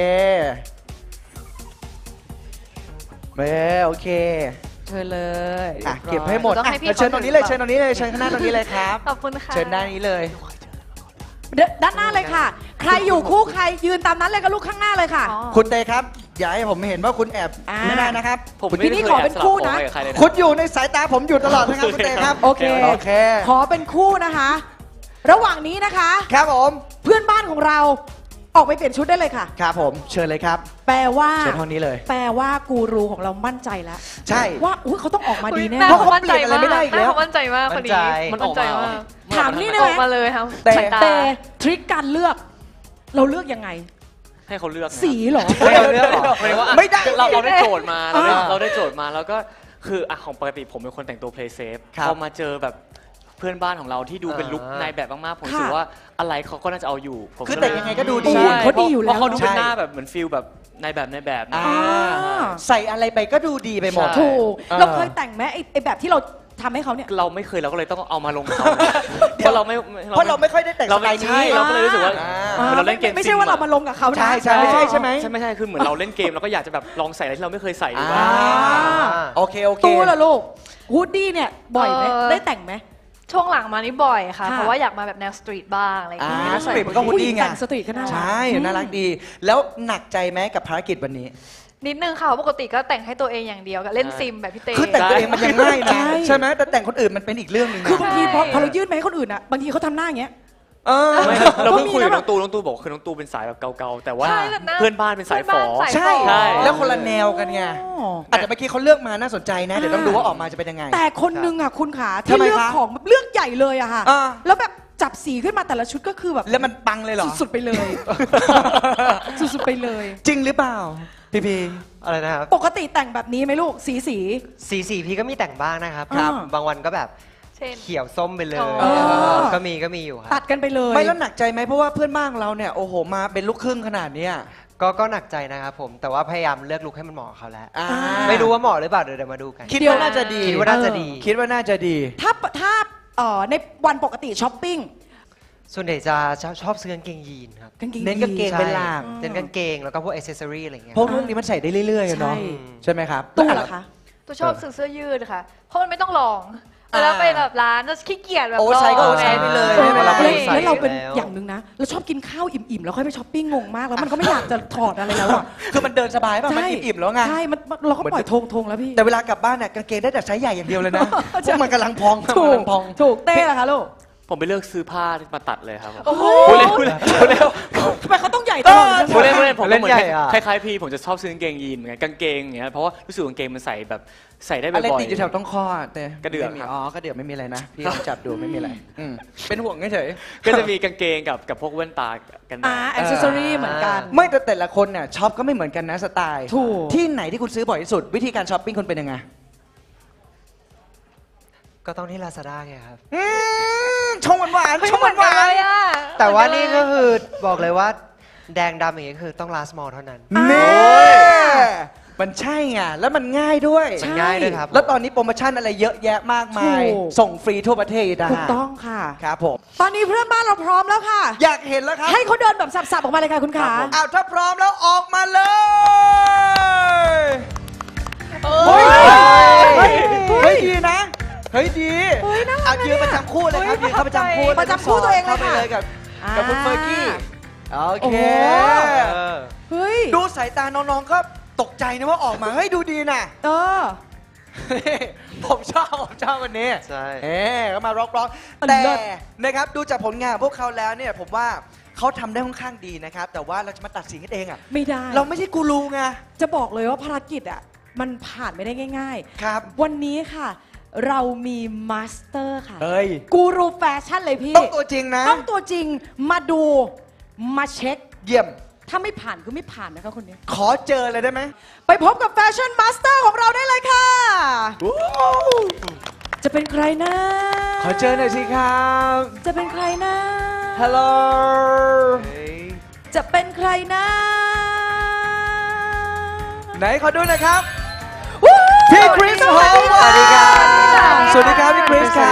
โอเคเชิญเลยเก็บให้หมดต้องให้พี่เชิญตรงนี้เลยเชิญตรงนี้เลยเชิญข้างหน้าตรงนี้เลยครับขอบคุณค่ะเชิญด้านนี้เลยด้านหน้าเลยค่ะ ใครอยู่คู่ใครยืนตามนั้นเลยกับลูกข้างหน้าเลยค่ะอ๋อคุณเตครับ อย่าให้ผมเห็นว่าคุณแอบอ่าไม่ได้นะครับผมทีไม่นี้ได้ขอเป็นคู่นะสลับของกับใครเลยนะคุณอยู่ในสายตาผมอยู่ตลอดนะครับคุณเตครับโอเคโอเคขอเป็นคู่นะคะ ระหว่างนี้นะคะครับผมเพื่อนบ้านของเราออกไปเปลี่ยนชุดได้เลยค่ะครับผมเชิญเลยครับแปลว่าเชิญห้องนี้เลยแปลว่ากูรูของเรามั่นใจแล้วใช่ว่าอุ๊ยเขาต้องออกมาดีแน่หน้าเพราะเขาเขามั่นใจเปลี่ยนอะไรไม่ได้อีกแล้วหน้าเขามั่นใจมากคนนี้มันออกมาเหรอถามนี่ได้อไหอกมมาเลยครับแต่สายตาแต่ทริคการเลือก เราเลือกยังไงให้เขาเลือกนะครับสีเหรอไม่เอาเรื่องหรอหมายถึงว่าไม่ได้เราได้โจทย์มาอ่าเราได้โจทย์มาแล้วก็คือของปกติผมเป็นคนแต่งตัว play safe ครับพอมาเจอแบบเพื่อนบ้านของเราที่ดูเป็นลุคนายแบบมากๆผมรู้สึกว่าอะไรเขาก็น่าจะเอาอยู่ผมคือแต่งยังไงก็ดูดีใช่เขาดีอยู่แล้วเพราะเขาดูเป็นใช่หน้าแบบเหมือนฟิลแบบนายแบบอ่าอ่าใส่อะไรไปก็ดูดีไปหมดใช่ถูกเออเราเคยแต่งไหมไอ้แบบที่เราทำให้เขาเนี่ยเราไม่เคยเราก็เลยต้องเอามาลงเขาเพราะเราไม่เพราะเราไม่ค่อยได้แต่งสเราไตไม่ล์นี้ใช่เราก็เลยรู้สึกว่าอ่าเราเล่นเกมไม่ใช่ว่าเรามาลงกับเขานะใช่ใช่ไม่ใช่ใช่ไหมไม่ใช่คือเหมือนเราเล่นเกมเราก็อยากจะแบบลองใส่อะไรที่เราไม่เคยใส่ดูอ่าบ้างโอเคโอเคตู้ละลูกฮูดดี้เนี่ยบ่อยไหมได้แต่งไหมช่วงหลังมานี่บ่อยค่ะค่ะเพราะว่าอยากมาแบบแนวสตรีทบ้างอะไรอย่างเงี้ยสตรีทมันก็ ฮูดดี้ไงผู้หญิแต่งสตรีทก็น่ารักใช่น่ารักดี แล้วหนักใจไหมกับภารกิจวันนี้นิดนึงค่ะปกติก็แต่งให้ตัวเองอย่างเดียวกับเล่นซิมแบบพี่เต้คือแต่งตัวเองมันยังง่ายนะใช่ใช่ไหมแต่แต่งคนอื่นมันเป็นอีกเรื่องหนึ่งนะคือบางทีพอเรายื่นไปให้คนอื่นอ่ะบางทีเขาทำหน้าอย่างเงี้ยเออไม่เราเพิ่งคุยกับก็มีนะน้องตูบอกคือน้องตูเป็นสายแบบเก่าๆแต่ว่าใช่แบบนั้นเพื่อนบ้านเป็นสายฝอเพื่อนบ้านใช่ใช่แล้วคนละแนวกันไงอ๋ออาจจะเมื่อกี้เขาเลือกมาน่าสนใจนะ เดี๋ยวต้องดูว่าออกมาจะเป็นยังไงแต่คนนึงอ่ะคุณขาทำที่ไมเลือกคะของแบบเลือกใหญ่เลยอะค่ะอ่าแล้วแบบจับสีขึ้นมาแต่ละชุดก็คือแบบแล้วมันปังเลยเหรอสุดๆไปเลย สุดๆไปเลยจริงหรือเปล่า พี่พีอะไรนะครับปกติแต่งแบบนี้ไหมลูกสีสีพี่ก็มีแต่งบ้างนะครับครับบางวันก็แบบเช่นเขียวส้มไปเลยอ๋อก็มีอยู่คตัรับดกันไปเลยไม่แล้วหนักใจไหมเพราะว่าเพื่อนบ้านของเราเนี่ยโอ้โหมาเป็นลูกครึ่งขนาดเนี้ยก็หนักใจนะครับผม แต่ว่าพยายามเลือกลุคให้มันเหมาะกับเขาแล้วอ่าไม่รู้ว่าเหมาะหรือเปล่าเดี๋ยวมาดูกันคิดว่าน่าจะดีคิดว่าน่าจะดีคิดว่าน่าจะดีถ้าในวันปกติช้อปปิ้งส่วนใหญ่จะชอบซื้อกางเกงยีนครับกางเกงเน้นกางเกงใช่เป็นหลักเน้นกางเกงแล้วก็พวกอ c เซสซอรี่อะไรเงี้ยเพราะพวกนี้มันใส่ได้เรื่อยๆอะเนาะใช่ใช่ไหมครับตู้เหรอคะตัวชอบซื้อเสื้อยืดค่ะ เพราะมันไม่ต้องลองแล้วไปแบบร้านจะขี้เกียจแบบโอ้ลองใช้ก็ใช้ไปเลยเออไม่เป็นไรแล้วเราเป็นแล้วอย่างหนึ่งนะ เราชอบกินข้าวอิ่มๆ แล้วค่อยไปช้อปปิ้งงงมาก แล้วมันก็ไม่อยากจะถอดอะไรแล้วอ่ะคือมันเดินสบายป่ะมันอิ่มๆแล้วไงใช่มันเราก็ปล่อยทงแล้วพี่แต่เวลากลับบ้านเนี่ยกางเกงได้แต่ไซส์ใหญ่อย่างเดียวเลยนะใช่พวกมันกำลังพองถูมันกกำลังพองถูกเต้ละคะลูกผมไปเลือกซื้อผ้ามาตัดเลยครับผมโอ้โหพูดเล่นพูดเล่นพูดเล่นทำไมเขาต้องใหญ่ตลอดเลยพูดเล่นพูดเล่นผมก็เหมือนเล่นใหญ่อะคล้ายๆพี่ผมจะชอบซื้อกางเกงยีนเหมือนกันกางเกงอย่างเงี้ยเพราะว่ารู้สึกกางเกงมันใส่แบบใส่ได้บ่อะไรอยติดอยู่แถวต้องคอเต้กระเดื่องไม่มีครับอ๋อกระเดื่องไม่มีอะไรนะพี่ลองจับดูไม่มีอะไรเป็นห่วงเฉยๆก็จะมีกางเกงกับพวกแว่นตากันแดอ่าดแอ c เซสซอรี่เหมือนกันไม่แต่ละคนเนี่ยช็อปก็ไม่เหมือนกันนะสไตล์ถูกที่ไหนที่คุณซื้อบ่อยที่สุด วิธีการช้อปปิ้งคุณเป็นยังไงก็ต้องที่ Lazada ไงครับชงหวานๆชงหวานเลยอ่ะแต่ว่านี่ก็คือบอกเลยว่าแดงดำอย่างนี้คือต้อง last mall เท่านั้นๆนี่มันใช่ไงแล้วมันง่ายด้วยใช่มันง่ายด้วยครับแล้วตอนนี้โปรโมชั่นอะไรเยอะแยะมากมายถูกส่งฟรีทั่วประเทศนะถูกฮะต้องค่ะครับผมตอนนี้เพื่อนบ้านเราพร้อมแล้วค่ะอยากเห็นแล้วครับให้เขาเดินแบบสับๆออกมาเลยค่ะคุณขาอ้าวถ้าพร้อมแล้วออกมาเลยเฮ้ยเฮ้ยดีนะ เฮ้ยดีเฮ้ยน่ารักเอานะยืนประจำคู่เลยครับเฮ้ยยืนเข้าประจำคู่ประจำคู่ตัวเองเลยข้าไปค่ะเลยกับคุณเฟอร์กี้โอโอ้เคโห เฮ้ยดูสายตาน้องๆก็ตกใจนะว่าออกมาเฮ้ยดูดีนะเออผมชอบวันนี้ใช่ก็มาร็อกเออแต่เลิศนะครับดูจากผลงานของพวกเขาแล้วเนี่ยผมว่าเขาทำได้ค่อนข้างดีนะครับแต่ว่าเราจะมาตัดสินกันเองอ่ะไม่ได้เราไม่ใช่กูรูไงจะบอกเลยว่าภารกิจอ่ะมันผ่านไม่ได้ง่ายครับๆ วันนี้ค่ะ เรามีมาสเตอร์ค่ะเฮ้ยกูรูแฟชั่นเลยพี่ต้องตัวจริงนะต้องตัวจริงมาดูมาเช็คเยี่ยมถ้าไม่ผ่านคือไม่ผ่านนะคะคนนี้ขอเจอเลยได้ไหมไปพบกับแฟชั่นมาสเตอร์ของเราได้เลยค่ะ จะเป็นใครนะขอเจอหน่อยสิครับจะเป็นใครนะฮัลโหลจะเป็นใครนะไหนขอดูหนะครับพี่คริสฮอลสวัสดีครับสวัสดีครับพี่คริสครับ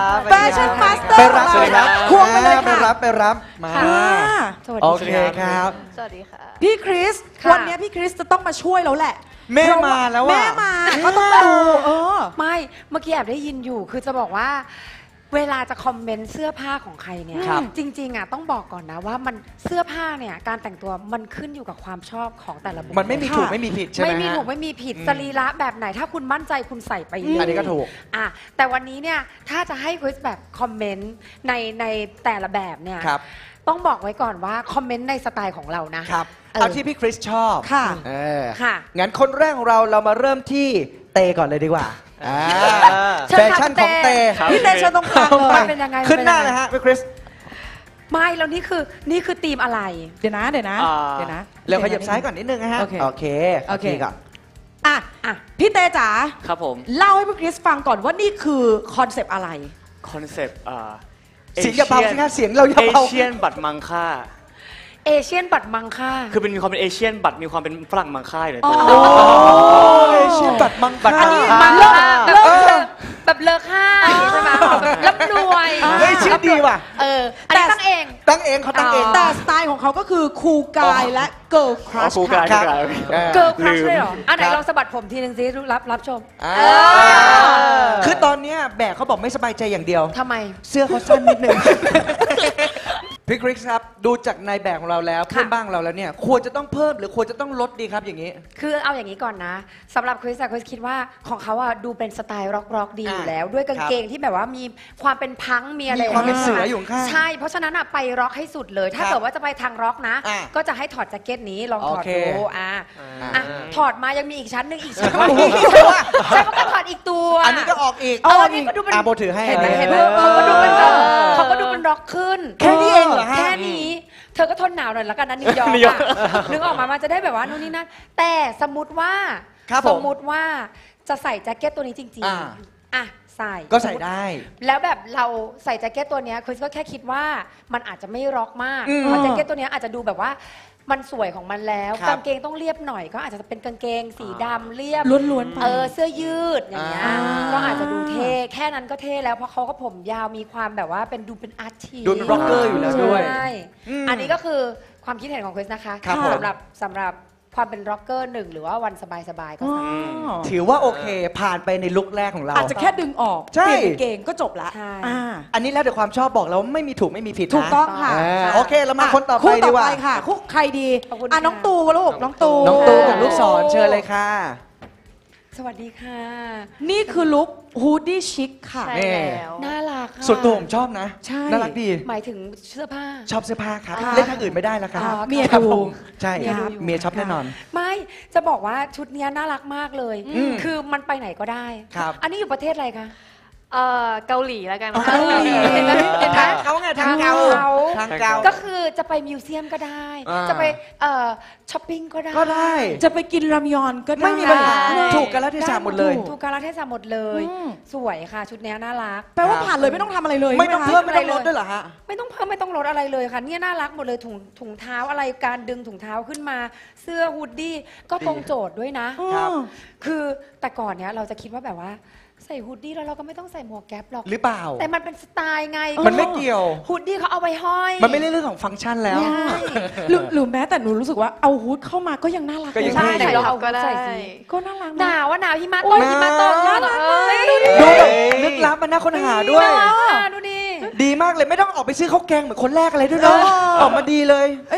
แฟชั่นมาสเตอร์ไปรับของสวัสดีคเรารับควงไปเลยไปค่ะรับมาค่ะโอเคครับสวัสดีค่ะพี่คริสค่ะวันนี้พี่คริสจะต้องมาช่วยแล้วแหละแม่มาแล้วอะแม่มาก็ต้องมาดูไม่ เมื่อกี้แอบได้ยินอยู่ คือจะบอกว่า เวลาจะคอมเมนต์เสื้อผ้าของใครเนี่ยครับจริงๆอ่ะต้องบอกก่อนนะว่ามันเสื้อผ้าเนี่ยการแต่งตัวมันขึ้นอยู่กับความชอบของแต่ละบุคคลมันไม่มีถูกไม่มีผิดใช่ไหมไม่มีฮะถูกไม่มีผิดอืมสรีระแบบไหนถ้าคุณมั่นใจคุณใส่ไปเลยอันนี้ก็ถูกอ่ะแต่วันนี้เนี่ยถ้าจะให้คริสแบบคอมเมนต์ในแต่ละแบบเนี่ยครับต้องบอกไว้ก่อนว่าคอมเมนต์ในสไตล์ของเรานะครับเอาที่พี่คริสชอบค่ะเออค่ะงั้นคนแรกของเรามาเริ่มที่เตก่อนเลยดีกว่าเชิญแฟค่ะชั่นของเตครับพี่เตเชิญตรงกลางเลมัยนเป็นยังไงขึ้นหน้ามัเลยป็งไงฮะพี่คริสไม่แล้วนี่คือธีมอะไรเดี๋ยวนะอ่าเดี๋ยวนะเร็วขยับซ้ายก่อนนิดนึงนะฮะโอเคโอเคโอเคก่อนอ่ะอ่ะพี่เตจ๋าครับผมเล่าให้พี่คริสฟังก่อนว่านี่คือคอนเซปต์อะไรคอนเซปต์เสียงอย่าเบาสิครับเสียงเราอย่าเอเบาเชียนบัตรมังค่าเอเชียนบัตรมังค่าคือมีความเป็นเอเชียนบัตรมีความเป็นฝรั่งมังค่าอยู่ในตัวอ๋อเอเชียนบัตรมังค่าอันนี้อ่ามันแบบเลอค่าอย่างงี้ใช่ไหมแบบร่ำรวยเฮ้ยชื่อดีว่ะอันนี้ตั้งเองตั้งเองเขาตั้งเองแต่สไตล์ของเขาก็คือคูลกายและเกิร์ลครัชครูกายครับเกิร์ลครัชลืมเลยเหรออันไหนครับลองสะบัดผมทีนึงสิรับชมคือตอนเนี้ยแบกเขาบอกไม่สบายใจอย่างเดียวทำไมเสื้อเขาสั้นนิดนึง พี่คริสครับ ดูจากนายแบบของเราแล้วเพื่อนบ้างเราแล้วเนี่ย ควรจะต้องเพิ่มหรือควรจะต้องลดดีครับอย่างนี้คือเอาอย่างนี้ก่อนนะสำหรับคริสคริสคิดว่าของเขาอะดูเป็นสไตล์ร็อกดีอยู่แล้ว ด้วยกางเกงที่แบบว่ามีความเป็นพังมีอะไรมีความเป็นเสืออยู่ข้างใช่ เพราะฉะนั้นอะไปร็อกให้สุดเลย ถ้าครับเกิดว่าจะไปทางร็อกนะอ่ะก็จะให้ถอดแจ็คเก็ตนี้ลองถอดโอเคดูอ่ะถอดมายังมีอีกชั้นหนึ่งอีกชั้นโอ้โหใช่มันก็ถอดอีกตัวอันนี้ก็ออกอีกอันนี้ก็ดูเป็นโบถือให้เห็นไหมออเห็นไหมเขาก็ดูเป็นร็อกเขาก็ดูเป็นร็อกขึ้นแค่นี้เองเหรอฮะแค่นี้ เธอก็ทนหนาวหน่อยแล้วกันนะนิวยอร์กนิวยอร์อะกนึกออกมามันจะได้แบบว่านู่นนี่นั่นแต่สมมติว่าครับผมสมมติว่าจะใส่แจ็คเก็ตตัวนี้จริงอ่าๆอ่ะใส่ก็ใส่ได้แล้วแบบเราใส่แจ็คเก็ตตัวเนี้ยคริสก็แค่คิดว่ามันอาจจะไม่ร็อกมากอืมเพราะแจ็คเก็ตตัวเนี้ยอาจจะดูแบบว่ามันสวยของมันแล้วครับกางเกงต้องเรียบหน่อยก็อาจจะเป็นกางเกงสีดำเรียบล้วนๆไปเสื้อยืดอย่างเงี้ยอ่าก็อาจจะดูเท่แค่นั้นก็เท่แล้วเพราะเขาก็ผมยาวมีความแบบว่าเป็นดูเป็นอาร์ติดูเป็น rocker อยู่แล้วด้วยใช่อืมอันนี้ก็คือความคิดเห็นของคริสนะคะครับผมสำหรับความเป็นร็อกเกอร์หนึ่งหรือว่าวันสบายๆก็สามารถถือว่าโอเค ผ่านไปในลุคแรกของเราอาจจะแค่ดึงออกใช่เปลี่ยนเป็นเกงก็จบละใช่อ่าอันนี้แล้วแต่ความชอบบอกแล้วว่าไม่มีถูกไม่มีผิดนะถูกต้องค่ะโอเคเรามาคนต่อไปคู่ดีต่อกว่าไปค่ะคู่ใครดีขอบคุณอ่ะค่ะน้องตูลูกน้องตูน้องตูกับลูกศรเชิญเลยค่ะสวัสดีค่ะนี่คือลุคฮูดดี้ชิคค่ะใช่นี่แล้วน่ารักค่ะส่วนตัวผมชอบนะใช่น่ารักดีหมายถึงเสื้อผ้าชอบเสื้อผ้าครับค่ะเล่นทางอื่นไม่ได้แล้วครับอ๋อเมียครับดูผมใช่เมียดูอยู่เมียชอบแน่นอนไม่จะบอกว่าชุดเนี้ยน่ารักมากเลยอืมคือมันไปไหนก็ได้ครับอันนี้อยู่ประเทศอะไรคะเกาหลีแล้วกันเกาหลีเห็นไหมเห็นไหมทางเขาไงทางเกาเขาทางเกาก็คือจะไปมิวเซียมก็ได้อ่าจะไปช้อปปิ้งก็ได้ก็ได้จะไปกินรามยอนก็ได้ไม่มีปัญหาได้ถูกกันแล้วเทศะหมดเลยถูกกาลเทศะหมดเลยอืมสวยค่ะ ชุดเนี้ยน่ารักแปลว่าผ่านเลยไม่ต้องทำอะไรเลยไม่ต้องใช่หเพิ่มคะไม่ต้องลดด้วยเหรอฮะไม่ต้องเพิ่มไม่ต้องลดอะไรเลยค่ะเนี่ยน่ารักหมดเลยถุงเท้าอะไรการดึงถุงเท้าขึ้นมา เสื้อฮูดดี้ก็ตรงโจทย์ด้วยนะครับคือแต่ก่อนเนี้ยเราจะคิดว่าแบบว่าใส่ฮูดดี้แล้วเราก็ไม่ต้องใส่หมวกแก๊ปหรอกหรือเปล่าแต่มันเป็นสไตล์ไงมันไม่เกี่ยวฮูดดี้เขาเอาไว้ห้อยมันไม่ใช่เรื่องของฟังก์ชันแล้วใช่หรือแม้แต่หนูรู้สึกว่าเอาฮูดเข้ามาก็ยังน่ารักก็ยังเลใช่เท่แต่อยู่เราเอาก็ได้ใส่สีก็น่ารักหนาวว่าหนาวหิมะตกหิมะตกน่ารักเอ้ยดูแบบลึกลับมันน่าค้นหาด้วยน่ารักอ่ะดูดิดีมากเลยไม่ต้องออกไปซื้อข้าวแกงเหมือนคนแรกอะไรด้วยเนาะเออออกมาดีเลยเอ้ย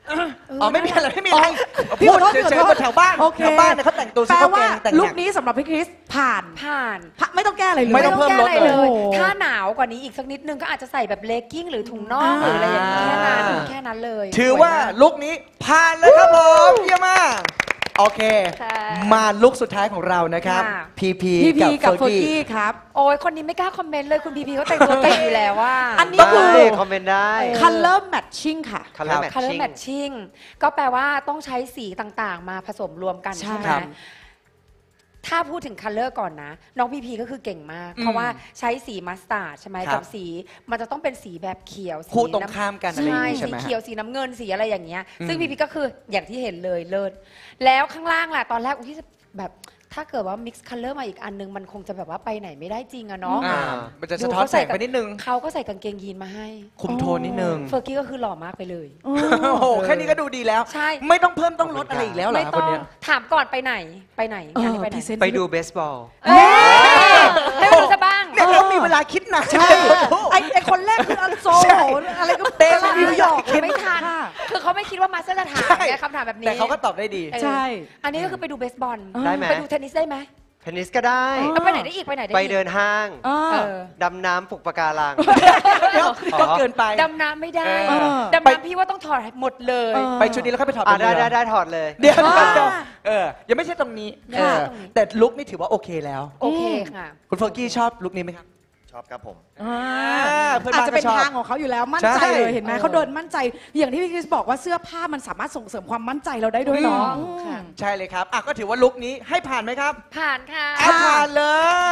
อ๋อไม่มีอะไรไม่มีอะไรพี่พูขดอโทษเฉยขอๆโทว่าษแถวบ้านโอเคแถวบ้านเนี่ยเขาแต่งตัวซุแปปลเปอร์ว่าแกงแต่งลุหคนักนี้สำหรับพี่คริสผ่านผ่านไม่ต้องแก้อะไรเลยไม่ต้องเพิ่มลดแก้อะไรเลยโอ้โหถ้าหนาวกว่านี้อีกสักนิดนึงก็อาจจะใส่แบบเลกกิ้งหรือถุงน่องหรืออะไรอย่างนี้แค่นั้นแค่นั้นเลยถือว่าสยมกลุคนี้ผ่านเลยครับผมเยี่ยมมากโอเคค่ะมาลุคสุดท้ายของเรานะครับค่ะพีพีพี่พีกักับบ เฟเฟออร์ร์กี้กี้ครับโอ้ยคนนี้ไม่กล้าคอมเมนต์เลยคุณพีพีเขาแต่งตัวเก่งอยู่แล้วว่าอันนี้ได้คือคอมเมนต์ได้ color matching ค่ะ color คัลเลอ matching ร์แมทชิ่งก็แปลว่าต้องใช้สีต่างๆ มาผสมรวมกันใช่ใช่ไหมครับถ้าพูดถึงคัลเลอร์ก่อนนะ น้องพีพีก็คือเก่งมาก เพราะว่าใช้สีมัสตาร์ดใช่ไหมครับกับสีมันจะต้องเป็นสีแบบเขียวสีคู่ตรงข้ามกันอะไรอย่างใช่นี้ใช่สีไหมฮะเขียวสีน้ำเงินสีอะไรอย่างเงี้ยซึ่งพีพีก็คืออย่างที่เห็นเลยเลิศแล้วข้างล่างล่ะตอนแรกที่จะแบบถ้าเกิดว่า mix color มาอีกอันนึงมันคงจะแบบว่าไปไหนไม่ได้จริงอะเนาะอ่ามันจะสะท้อนแสงไปนิดนึงเขาก็ใส่กางเกงยีนมาให้คุมโทนนิดนึงเฟอร์กี้ก็คือหล่อมากไปเลยโอ้โหแค่นี้ก็ดูดีแล้วใช่ไม่ต้องเพิ่มต้องลดอะไรอีกแล้วเหรอไม่ครับต้คอนงเนี้ยถามก่อนไปไหนไปไหนงานนี้ไปไหนพรีเซนต์ไปดูเบสบอลให้ไปดูซะบ้างเนี่ยเขามีเวลาคิดนะใช่ ไอคนแรกคืออันโซใช่อะไรก็เต้นตลาดนิวยอร์กไม่ทัน คือเขาไม่คิดว่ามาสเตอร์จะถามใช่ไงคำถามแบบนี้แต่เขาก็ตอบได้ดีเออใช่อันนี้ก็คือไปดูเบสบอลได้ไหมไปดูเทนนิสได้ไหมเทนนิสก็ได้แล้วไปไหนได้อีกไปไหนได้อีกไปเดินห้างเอเอออดำน้ำปลูกปะการังเดี๋ยวก็เกินไปดำน้ำไม่ได้เออดำน้ำพี่ว่าต้องถอดหมดเลยเออไปชุดนี้แล้วค่อยไปถอดอ่ะบนเรือได้ถอดเลยเดี๋ยวอ่าเดี๋ยวยังไม่ใช่ตรงนี้ยังไม่ใช่เออตรงนี้แต่ลุคนี่ถือว่าโอเคแล้วโอเคค่ะคุณเฟอร์กี้ชอบลุคนี้ไหมครับชอบครับผมเพื่อนอาจบ้านจะก็เป็นชอบทางของเขาอยู่แล้วมั่นใจใช่เลยเห็นไหมเขาเดินมั่นใจ อย่างที่พี่คริสบอกว่าเสื้อผ้ามันสามารถส่งเสริมความมั่นใจเราได้ด้วยเนาะค่ะใช่เลยครับก็ถือว่าลุคนี้ให้ผ่านไหมครับผ่านค่ะผ่านเลย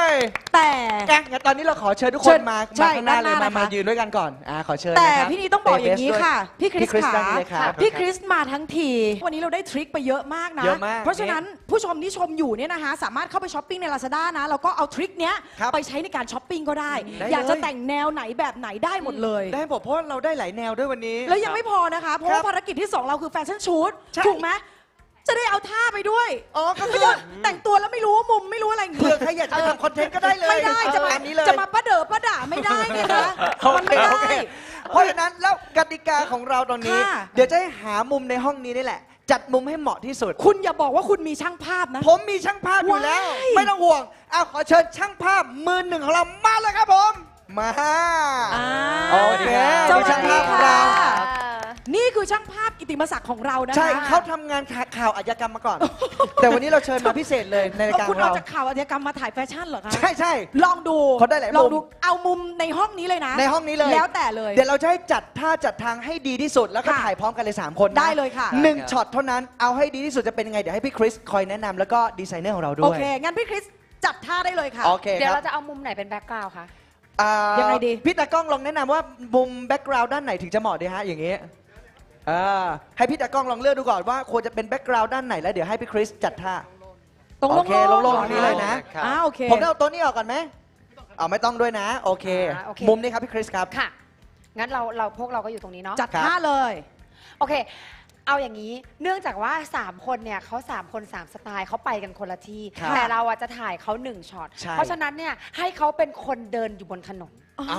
แต่งั้นตอนนี้เราขอเชิญทุกคเชินญมาใช่ข้างหน้าเลยด้านหน้ามานะคะยืนด้วยกันก่อนขอเชิญแต่นะครับพี่นีต้องบอกอย่างนี้ค่ะ พี่คริสพี่คริสขาด้านนี้เลยครับพี่คริสมาทั้งที วันนี้เราได้ทริคไปเยอะมากนะเยอะมากเพราะฉะนั้นผู้ชมที่ชมอยู่เนี่ยนะคะสามารถเข้าไปช้อปปิ้งใน Lazada นะแล้วก็เอาทริคเนี้ยครับไปใช้ในการช้อปปิ้งก็ได้ได้อยากจะเลยแต่งแนวไหนแบบไหนได้หมดเลยได้ผมเพราะเราได้หลายแนวด้วยวันนี้แล้วยังไม่พอนะคะ เพราะว่าภารกิจที่ 2 เราคือแฟชั่นชูดใช่ถูกไหมจะได้เอาท่าไปด้วยก็ไม่ได้แต่งตัวแล้วไม่รู้ว่ามุมไม่รู้อะไรอย่างเผื่เงี้อย ใครอยากจะไปทำคอนเทนต์ก็ได้เลยไม่ได้จะมาตามนี้เลยจะมาป้าเด๋อป้าด่าไม่ได้ไงคะมันไม่ได้โอเคเพราะฉะนั้นแล้วกติกาของเราตรงนี้ค่ะเดี๋ยวจะให้หามุมในห้องนี้นี่แหละ จัดมุมให้เหมาะที่สุดคุณอย่าบอกว่าคุณมีช่างภาพนะผมมีช่างภาพอยู่แล้วว้ายไม่ต้องห่วงขอเชิญช่างภาพมือหนึ่งของเรามาเลยครับผมมา โอเคสวัสนี่ช่างดีภาพของเราค่ะ นี่คือช่างภาพกิตติมศักดิ์ของเรานะคะใช่เขาทำงานข่าวอาชญากรรมมาก่อน แต่วันนี้เราเชิญมาพิเศษเลยในรายการคุขณองเอาเราจากข่าวอาชญากรรมมาถ่ายแฟชั่นเหรอคะใช่ลองดูเขาได้หลายมุมลองดูเอามุมในห้องนี้เลยนะในห้องนี้เลยแล้วแต่เลยเดี๋ยวเราจะให้จัดท่าจัดทางให้ดีที่สุดแล้วก็ค่ะถ่ายพร้อมกันเลย 3 คนนะได้เลยค่ะหนึ่งช็อตเท่านั้นเอาให้ดีที่สุดจะเป็นยังไงเดี๋ยวให้พี่คริสคอยแนะนำแล้วก็ดีไซเนอร์ของเราด้โอวยเค งั้นพี่คริสจัดท่าได้เลยค่ะโอเคเดี๋ยวคเรารับจะเอามุมไหนเป็นแบ็กกราวด์คะยังไงดีพี่ตากล้องลองแนะนำว่ามุมแบ็กกราวด์ด้านไหนถึงจะเหมาะดีฮะอย่างงี้ให้พี่ตากล้องลองเลือกดูก่อนว่าควรจะเป็นแบ็กกราวด์ด้านไหนแล้วเดี๋ยวให้พี่คริสจัดท่าตรงโอเคโล่งๆโล่งๆตรงนี้เลยนะโอเคผมจะเอาตัวนี้ออกก่อนไหมไม่ต้องด้วยนะ โอเคโอเคมุมนี้ครับพี่คริสครับค่ะ งั้นพวกเราก็อยู่ตรงนี้เนาะจัดท่าเลยโอเค เอาอย่างนี้ เนื่องจากว่า 3 คนเนี่ยเขา3 คน 3 สไตล์เขาไปกันคนละที่ครับแต่เราจะถ่ายเขา1ช็อตใช่เพราะฉะนั้นเนี่ยให้เขาเป็นคนเดินอยู่บนถนนอ้าว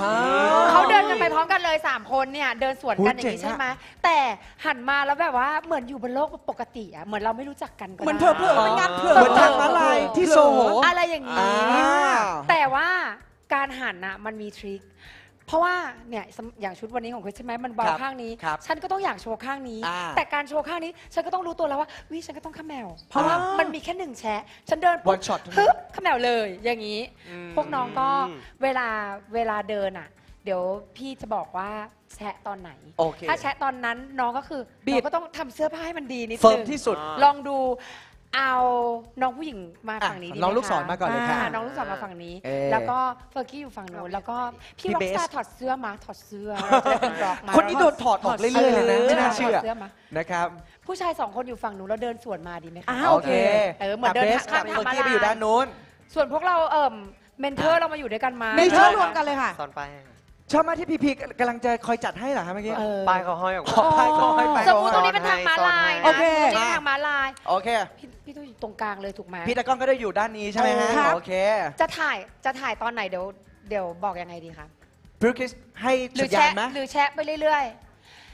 เขาเดินกันไปพร้อมกันเลย 3 คนเนี่ยเดินสวนกันอย่างนี้เจ๋งอะใช่ไหมแต่หันมาแล้วแบบว่าเหมือนอยู่บนโลกปกติอะเหมือนเราไม่รู้จักกันก็เหมือนได้เผลอๆเป็นงานเผลอเหมือนทางม้าลายที่โซโหอะไรอย่างนี้อ้าวแต่ว่าการหันน่ะมันมีทริค เพราะว่าเนี่ยอย่างชุดวันนี้ของคุณใช่ไหมมันเบาครับข้างนี้ครับฉันก็ต้องอยากโชว์ข้างนี้อ่าแต่การโชว์ข้างนี้ ฉันก็ต้องรู้ตัวแล้วว่าวิฉันก็ต้องขมแมวเพราะว่ามันมีแค่1แชะฉันเดินปุ๊บ One shot เท่านั้นฮึบขมแมวเลยอย่างนี้ พวกน้องก็เวลาเดินอ่ะ เดี๋ยวพี่จะบอกว่าแชะตอนไหนโอเคถ้าแชะตอนนั้นน้องก็คือบีบเราก็ต้องทำเสื้อผ้าให้มันดีนิดเฟิร์นึมงที่สุดลองดูเอาน้องผู้หญิงมาฝั่งนี้ดีไหมน้องลูกศรคะมาก่อนเลยค่ะน้องลูกศรมาฝั่งนี้เอ่อแล้วก็เฟอร์กี้อยู่ฝั่งนู้นแล้วก็พี่พี่ร็อกเบสสตาร์ถอดเสื้อมาถอดเสื้อเราจะได้เป็นร็อกมาคนนี้โดนถอดออกเรื่อยๆเลยนะไม่น่าเชื่อถดสื้มานะครับผู้ชาย2 คนอยู่ฝั่งนู้นแล้วเดินสวนมาดีไหมคะโอเคเหมือนเดินเบสข้ากับมเฟอร์กี้ทางม้าลายไปอยู่ด้านนู้นส่วนพวกเราเมนเทอร์เรามาอยู่ด้วยกันมาเมนเทอร์รวมกันเลยค่ะตอนไปชอบมากที่พีกำลังจะคอยจัดให้เหรอครับเมื่อกี้ป้ายเขาห้อยออกมาป้ายเขาห้อยไปสมมติตรงนี้เป็นทางม้าลายโอนะเคตรงนี้เป็นทางม้าลายโอเคพี่ต้องอยู่ตรงกลางเลยถูกไหมพี่ตากล้องก็ได้อยู่ด้านนี้ใช่ไหมฮะครับโอเคจะถ่ายตอนไหนเดี๋ยวบอกยังไงดีคะพี่คริสให้หรืสัอญญาแชะณไหมหรือแชะไปเรื่อย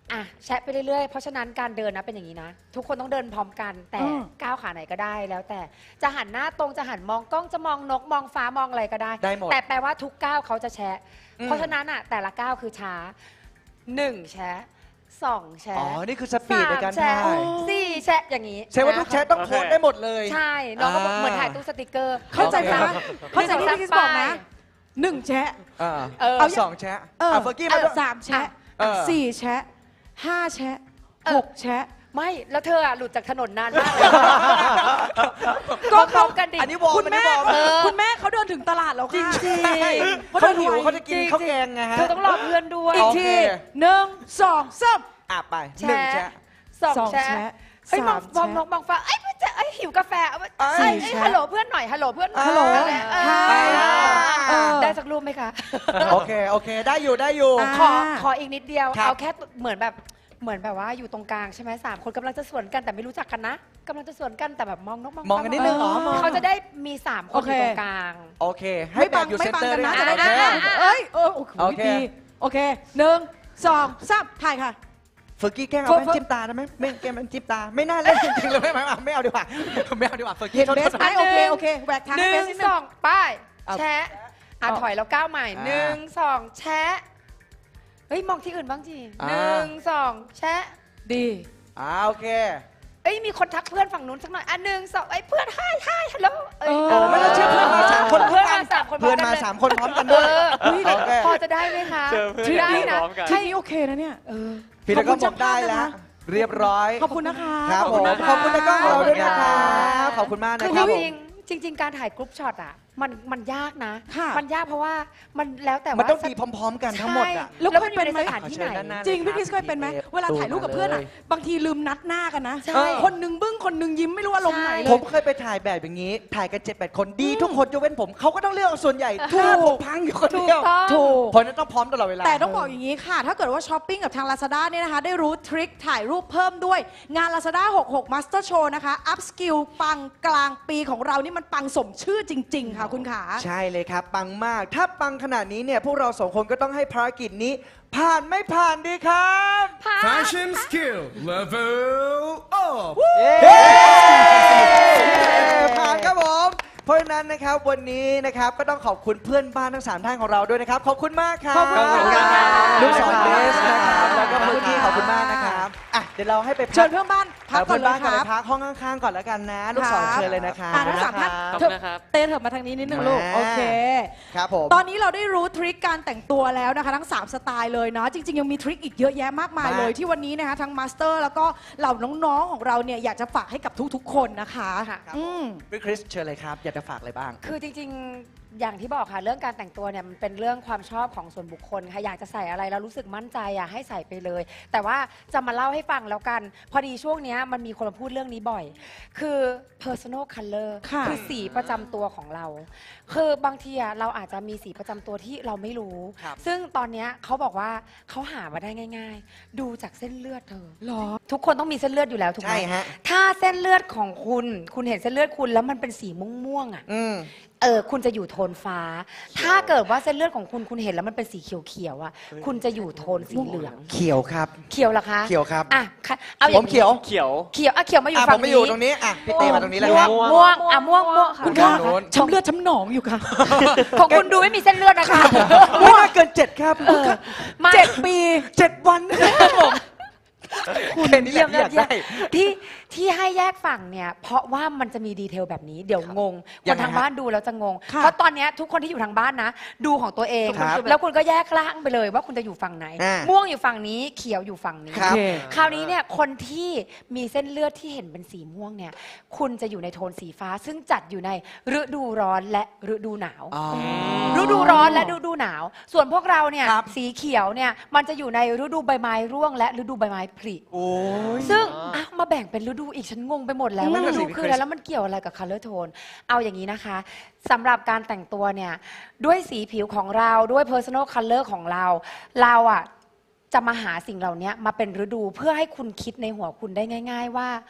อ่ะแชะไปเรื่อยๆเพราะฉะนั้นการเดินนะเป็นอย่างนี้นะทุกคนต้องเดินพร้อมกันแต่ก้าวขาไหนก็ได้แล้วแต่จะหันหน้าตรงจะหันมองกล้องจะมองนกมองฟ้ามองอะไรก็ได้ได้หมดแต่แปลว่าทุกก้าวเขาจะแชะเพราะฉะนั้นอ่ะแต่ละก้าวคือช้า1แชะ2แชะอ๋อ นี่คือสปีดในการ 3แชะถ่าย 4แชะอย่างนี้ใช่ว่าทุกแชทต้องโพสต์ได้หมดเลยใช่น้องก็บอกเหมือนถ่ายตู้สติกเกอร์เข้าใจไหมโอเคเข้าใจที่พี่คริสบอกนะ1แชะเอาสองแชะเฟอร์กี้มาด้วย 3แชะเออ 4แชะ5แชะ6แชะไม่แล้วเธออ่ะหลุดจากถนนนานมากเลยก็พร้อมกันดิอันนี้วอร์มคุณแม่อันนี้วอร์มคุณแม่เขาเดินถึงตลาดแล้วค่ะจริงเขาหิวเขาจะกินข้าวแกงไงฮะเธอต้องรอเพื่อนด้วยอีกโอเคที1 2 3 อ่ะไปหนึ่งแชะสองแชะเฮ้ยมอง 3 มองฟ้าเอ้ยเอ้ยหิวกาแฟเอาเอ้ยสี่เอ้ยแชะฮัลโหลเพื่อนหน่อยฮัลโหลเพื่อนฮัลโหลได้สักรูปไหมคะโอเค โอเค ได้อยู่ ได้อยู่อ่ะขออีกนิดเดียวครับเอาแค่เหมือนแบบว่าอยู่ตรงกลางใช่ไหม3 คนกำลังจะสวนกันแต่ไม่รู้จักกันนะกำลังจะสวนกันแต่แบบมองนกมองมองกันนิดนึงอ๋อมองเขาจะได้มี3 คนอยู่ตรงกลางโอเค ให้แบบอยู่เซนเตอร์ไม่ด้วยบังกันนะจะได้โอเคเอ้ยโอ้โหโอเคดีโอเค1 2 3ถ่ายค่ะเฟอร์กี้แกล้งเอาแว่นจิ้มตาได้ไหมไม่แกล้งมันจิ้มตา ไม่น่าเล่นจริงๆเลยไม่เอาดีกว่า ไม่เอาดีกว่า เฟอร์กี้เห็นโทษเบสโทษไหมโอเคโอเคแหวกทางหให้เบนึ่สงนิดสนึอง งป้ายเอาแชะถอยแล้วก้าวใหม่อ่า 1 2 แชะเฮ้ยมองที่อื่นบ้างจีอ่า 1 2 แชะดีโอเคเอ้ยมีคนทักเพื่อนฝั่งนู้นสักหน่อย1 2ไอ้ยเพื่อนhi hi ฮัลโหลเอ้ยโอ้ไม่ต้องเชื่อเพื่อนมาสามคนเพื่อนมา3 คนเพื่อนมาพร้ 3 คนพร้อมกันด้วยเออโอเคพอจะได้ไหมคะเจอเพื่อนได้นะพร้อมกันทีนี้โอเคนะเนี่ยพี่ตะก้องบอกได้แล้ว เรียบร้อยขอบคุณนะคะครับผม ขอบคุณตะก้องเราด้วยนะครับขอบคุณมากนะคือครับจริงๆการถ่ายกรุ๊ปช็อตอ่ะมันยากนะค่ะมันยากเพราะว่ามันแล้วแต่มันว่าต้องดีพร้อม ๆ กันทั้งหมดอ่ะใช่แล้วมันอยู่ในสถานที่ไหนจริงพี่คริสเคยเป็นไหมเวลาถ่ายรูปกับเพื่อนอ่ะบางทีลืมนัดหน้ากันนะใช่คนหนึ่งบึ้งคนหนึ่งยิ้มไม่รู้อารมณ์ไหนเลผยมเคยไปถ่ายแบบอย่างนี้ ถ่ายกัน 7-8 คนดีทุกคนยกเว้นผม เขาก็ต้องเลือกเอาส่วนใหญ่ทุกผมพังอยู่คนถูกเดียวต้องถูกเพราะฉะนั้นต้องพร้อมตลอดเวลาแต่ต้องบอกอย่างนี้ค่ะ ถ้าเกิดว่าช้อปปิ้งกับทาง Lazada เนี่ยนะคะ ได้รู้ทริคถ่ายรูปเพิ่มด้วย งาน Lazada 66 Master Show นะคะ Up Skill ปังกลางปีของเรานี่มันปังสมชื่อจริง ๆ ค่ะคุณขาใช่เลยครับ ปังมาก ถ้าปังขนาดนี้เนี่ย พวกเรา2 คนก็ต้องให้ภารกิจนี้ ผ่านไม่ผ่านดีครับ Fashion skill level up ผ่านครับผม เพราะฉะนั้นนะครับวันนี้นะครับก็ต้องขอบคุณเพื่อนบ้านทั้ง3ท่านของเราด้วยนะครับ ขอบคุณมากครับขอบคุณค่ะลูกศรเบสนะครับแล้วก็เพื่อนที่ขอบคุณมากนะครับอ่ะเดี๋ยวเราให้ไปพักเชิญเพื่อนบ้านพักก่อนเพื่อนเลบ้าย นคก่อนรัเลบยพักห้องข้างๆก่อนแล้วกันนะ ลูกศรเชิญเลยนะครับทั้งสามท่านขอบเถคุณอะนะครับเต้นเถอะมาทางนี้นิดนึงลูกมาโอเคครับผมตอนนี้เราได้รู้ทริคการแต่งตัวแล้วนะคะ ทั้ง 3 สไตล์เลยเนาะจริง ๆ ยังมีทริคอีกเยอะแยะมากมายเลย ที่วันนี้นะคะทั้งมาสเตอร์แล้วก็เหล่าน้องๆของเราเนี่ยอยากจะฝากให้กับทุกๆ คนนะคะค่ะอืมพี่คริสเชิญเลยครับ อยากจะฝากอะไรบ้างคือจริงๆ อย่างที่บอกค่ะเรื่องการแต่งตัวเนี่ยมันเป็นเรื่องความชอบของส่วนบุคคลค่ะอยากจะใส่อะไรแล้วรู้สึกมั่นใจอ่ะให้ใส่ไปเลย แต่ว่าจะมาเล่าให้ฟังแล้วกัน พอดีช่วงเนี้ยมันมีคนมาพูดเรื่องนี้บ่อย คือ personal color ค่ะคือสีประจำตัวของเรา คือบางทีอะเราอาจจะมีสีประจำตัวที่เราไม่รู้ครับซึ่งตอนเนี้ยเขาบอกว่าเขาหามาได้ง่าย ๆ ดูจากเส้นเลือดเธอหรอทุกคนต้องมีเส้นเลือดอยู่แล้วถูกไหมใช่ฮะถ้าเส้นเลือดของคุณเห็นเส้นเลือดคุณแล้วมันเป็นสีม่วงๆอ่ะ คุณจะอยู่โทนฟ้า ถ้าเกิดว่าเส้นเลือดของคุณเห็นแล้วมันเป็นสีเขียวๆอ่ะ คุณจะอยู่โทนสีเหลืองเขียวครับเขียวเหรอคะเขียวครับอ่ะค่ะเอาอย่างผมเขียวเขียวเขียวอ่ะเขียวมาอยู่อ่ะผฝั่มงมานี้อยู่ตรงนี้อ่ะพี่เต้มาตรงนี้แล้วครับม่วงอ่ะม่วงคุณค่ะคะโน้นช้ำเลือดช้ำหนองอยู่ค่ะของคุณดูไม่มีเส้นเลือดนะคะไม่น่าเกิน 7 ครับมา 7 ปี 7 วันครับผมแค่นี้แหละที่อยากได้ที่ให้แยกฝั่งเนี่ยเพราะว่ามันจะมีดีเทลแบบนี้เดี๋ยวงงคยันงไงทางฮะบ้านดูแล้วจะงงค่ะเพราะตอนเนี้ยทุกคนที่อยู่ทางบ้านนะ ดูของตัวเองครับแล้วคุณก็แยกร่างไปเลยว่าคุณจะอยู่ฝั่งไหนอ่าม่วงอยู่ฝั่งนี้เขียวอยู่ฝั่งนี้ครับโอเคคราวนี้เนี่ยคนที่มีเส้นเลือดที่เห็นเป็นสีม่วงเนี่ยคุณจะอยู่ในโทนสีฟ้า ซึ่งจัดอยู่ในฤดูร้อนและฤดูหนาวอ๋อฤดูร้อนและฤดูหนาว ส่วนพวกเราเนี่ยครับสีเขียวเนี่ยมันจะอยู่ในฤดูใบไม้ร่วงและฤดูใบไม้ผลิโอ้ยซึ่งอ้าวมาแบ่งเป็นฤดูอีกฉันงงไปหมดแล้วนั่ว่าน ฤน่ะสิดูพี่คือคริสอะไรแล้วมันเกี่ยวอะไรกับ color tone เอาอย่างนี้นะคะสำหรับการแต่งตัวเนี่ยด้วยสีผิวของเราด้วย personal color ของเราอ่ะจะมาหาสิ่งเหล่านี้มาเป็นฤดูเพื่อให้คุณคิดในหัวคุณได้ง่าย ๆว่า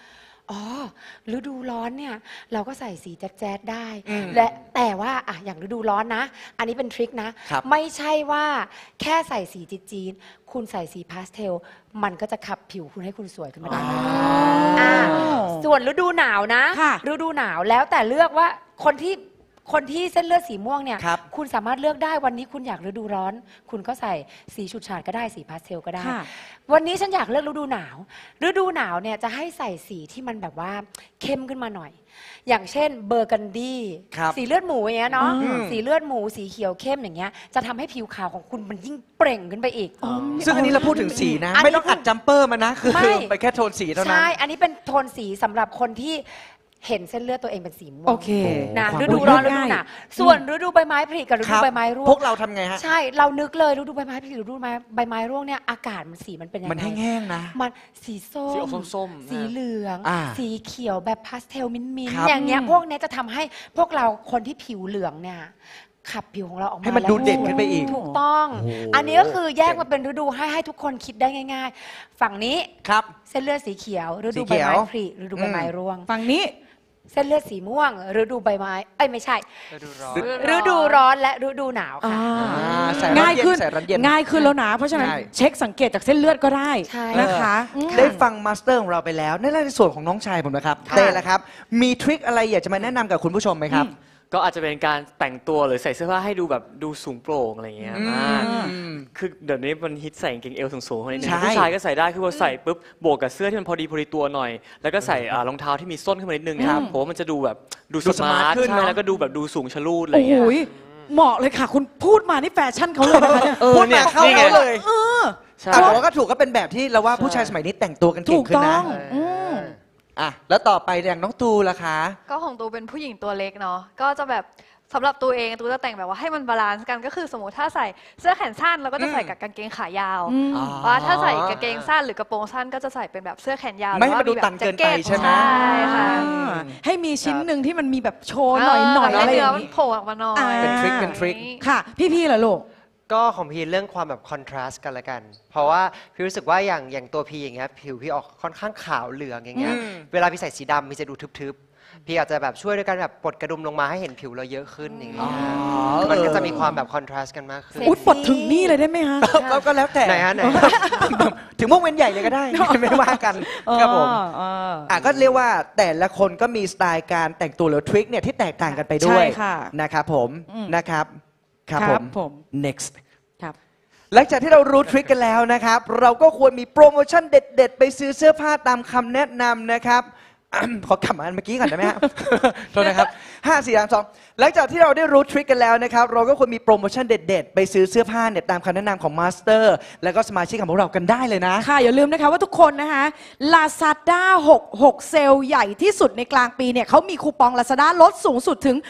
อ๋อฤดูร้อนเนี่ยเราก็ใส่สีแจ๊ดๆได้และแต่ว่าอะอย่างฤดูร้อนนะอันนี้เป็นทริคนะไม่ใช่ว่าแค่ใส่สีจีนๆคุณใส่สีพาสเทลมันก็จะขับผิวคุณให้คุณสวยขึ้นมาได้ส่วนฤดูหนาวนะฤดูหนาวแล้วแต่เลือกว่าคนที่เส้นเลือดสีม่วงเนี่ยคุณสามารถเลือกได้วันนี้คุณอยากฤดูร้อน คุณก็ใส่สีฉูดฉาดก็ได้สีพาสเทลก็ได้วันนี้ฉันอยากเลือกฤดูหนาวฤดูหนาวเนี่ยจะให้ใส่สีที่มันแบบว่าเข้มขึ้นมาหน่อยอย่างเช่นเบอร์กันดี้สีเลือดหมูอย่างเงี้ยเนาะสีเลือดหมูสีเขียวเข้มอย่างเงี้ยจะทำให้ผิวขาวของคุณมันยิ่งเปล่งขึ้นไปอีกซึ่งอันนี้เราพูดถึงสีนะไม่ต้องอัดจัมเปอร์มานะคือไปแค่โทนสีเท่านั้นใช่อันนี้เป็นโทนสีสำหรับคนที่เห็นเส้นเลือดตัวเองเป็นสีม่วงโอเคนะฤดูร้อนฤดูหนาวส่วนฤดูใบไม้ผลิกับฤดูใบไม้ร่วงพวกเราทำไงฮะใช่เรานึกเลยฤดูใบไม้ผลิฤดูใบไม้ร่วงเนี่ยอากาศมันสีมันเป็นยังไงมันแห้งๆนะมันสีส้มสีเหลืองสีเขียวแบบพาสเทลมิ้นๆอย่างเงี้ยพวกนี้จะทำให้พวกเราคนที่ผิวเหลืองเนี่ยขับผิวของเราออกมาให้มันดูเด่นขึ้นไปอีกถูกต้องอันนี้ก็คือแยกมาเป็นฤดูให้ทุกคนคิดได้ง่ายๆฝั่งนี้ครับเส้นเลือดสีเขียวฤดูใบไม้ผลิฤดูใบไม้ร่วงฝั่งนี้เส้นเลือดสีม่วงฤดูใบไม้ไม่ใช่ฤดูร้อนและฤดูหนาวค่ะง่ายขึ้นง่ายขึ้นแล้วนะเพราะฉะนั้นเช็คสังเกตจากเส้นเลือดก็ได้นะคะได้ฟังมาสเตอร์ของเราไปแล้วในส่วนของน้องชายผมนะครับเต้ละครับมีทริคอะไรอยากจะมาแนะนำกับคุณผู้ชมไหมครับก็อาจจะเป็นการแต่งตัวหรือใส่เสื้อผ้าให้ดูแบบดูสูงโปร่งอะไรเงี้ยคือเดี๋ยวนี้มันฮิตใส่กางเกงเอวสูงๆคนนี้ผู้ชายก็ใส่ได้คือพอใส่ปุ๊บบวกกับเสื้อที่มันพอดีตัวหน่อยแล้วก็ใส่รองเท้าที่มีส้นขึ้นมานิดนึงนะครับผมว่ามันจะดูแบบดูสมาร์ทขึ้นแล้วก็ดูแบบดูสูงชะลูดอะไรเงี้ยเหมาะเลยค่ะคุณพูดมานี่แฟชั่นเขาเลยนะคะพูดมาเข้าเขาเลยแต่ว่าก็ถูกก็เป็นแบบที่เราว่าผู้ชายสมัยนี้แต่งตัวกันเก่งขึ้นนะแล้วต่อไปอย่างน้องตูล่ะคะก็ของตูเป็นผู้หญิงตัวเล็กเนาะก็จะแบบสำหรับตัวเองตูจะแต่งแบบว่าให้มันบาลานซ์กันก็คือสมมติถ้าใส่เสื้อแขนสั้นเราก็จะใส่กับกางเกงขายาวว่าถ้าใส่กางเกงสั้นหรือกระโปรงสั้นก็จะใส่เป็นแบบเสื้อแขนยาวไม่ให้มันดูตันเกินไปใช่ไหมค่ะให้มีชิ้นหนึ่งที่มันมีแบบโชว์หน่อยอะไรอย่างนี้โผล่ออกมาหน่อยเป็นทริคค่ะพี่ๆเหรอลูกก็ของพี่เรื่องความแบบคอนทราสต์กันละกันเพราะว่าพี่รู้สึกว่าอย่างตัวพี่อย่างเงี้ยผิวพี่ออกค่อนข้างขาวเหลืองอย่างเงี้ยเวลาพี่ใส่สีดำพี่จะดูทึบๆพี่อาจจะแบบช่วยด้วยการแบบปลดกระดุมลงมาให้เห็นผิวเราเยอะขึ้นอย่างเงี้ยมันก็จะมีความแบบคอนทราสต์กันมากขึ้นปลดถึงนี่เลยได้ไหมฮะก็แล้วแต่ไหนฮะไหนถึงพวกเว้นใหญ่เลยก็ได้ไม่ว่ากันครับผมก็เรียกว่าแต่ละคนก็มีสไตล์การแต่งตัวหรือทริคเนี่ยที่แตกต่างกันไปด้วยนะครับผมนะครับผม nextหลังจากที่เรารู้ทริคกันแล้วนะครับเราก็ควรมีโปรโมชั่นเด็ดๆไปซื้อเสื้อผ้าตามคำแนะนำนะครับขอกลับมาอันเมื่อกี้ก่อนได้ไหมครับโทษนะครับ5 4 3 2หลังจากที่เราได้รู้ทริคกันแล้วนะครับเราก็ควรมีโปรโมชั่นเด็ดๆไปซื้อเสื้อผ้าเนี่ยตามคำแนะนำของมาสเตอร์แล้วก็สมาชิกของพวกเรากันได้เลยนะค่ะอย่าลืมนะคะว่าทุกคนนะคะ Lazada 66เซลล์ใหญ่ที่สุดในกลางปีเนี่ยเขามีคูปอง Lazada ลดสูงสุดถึง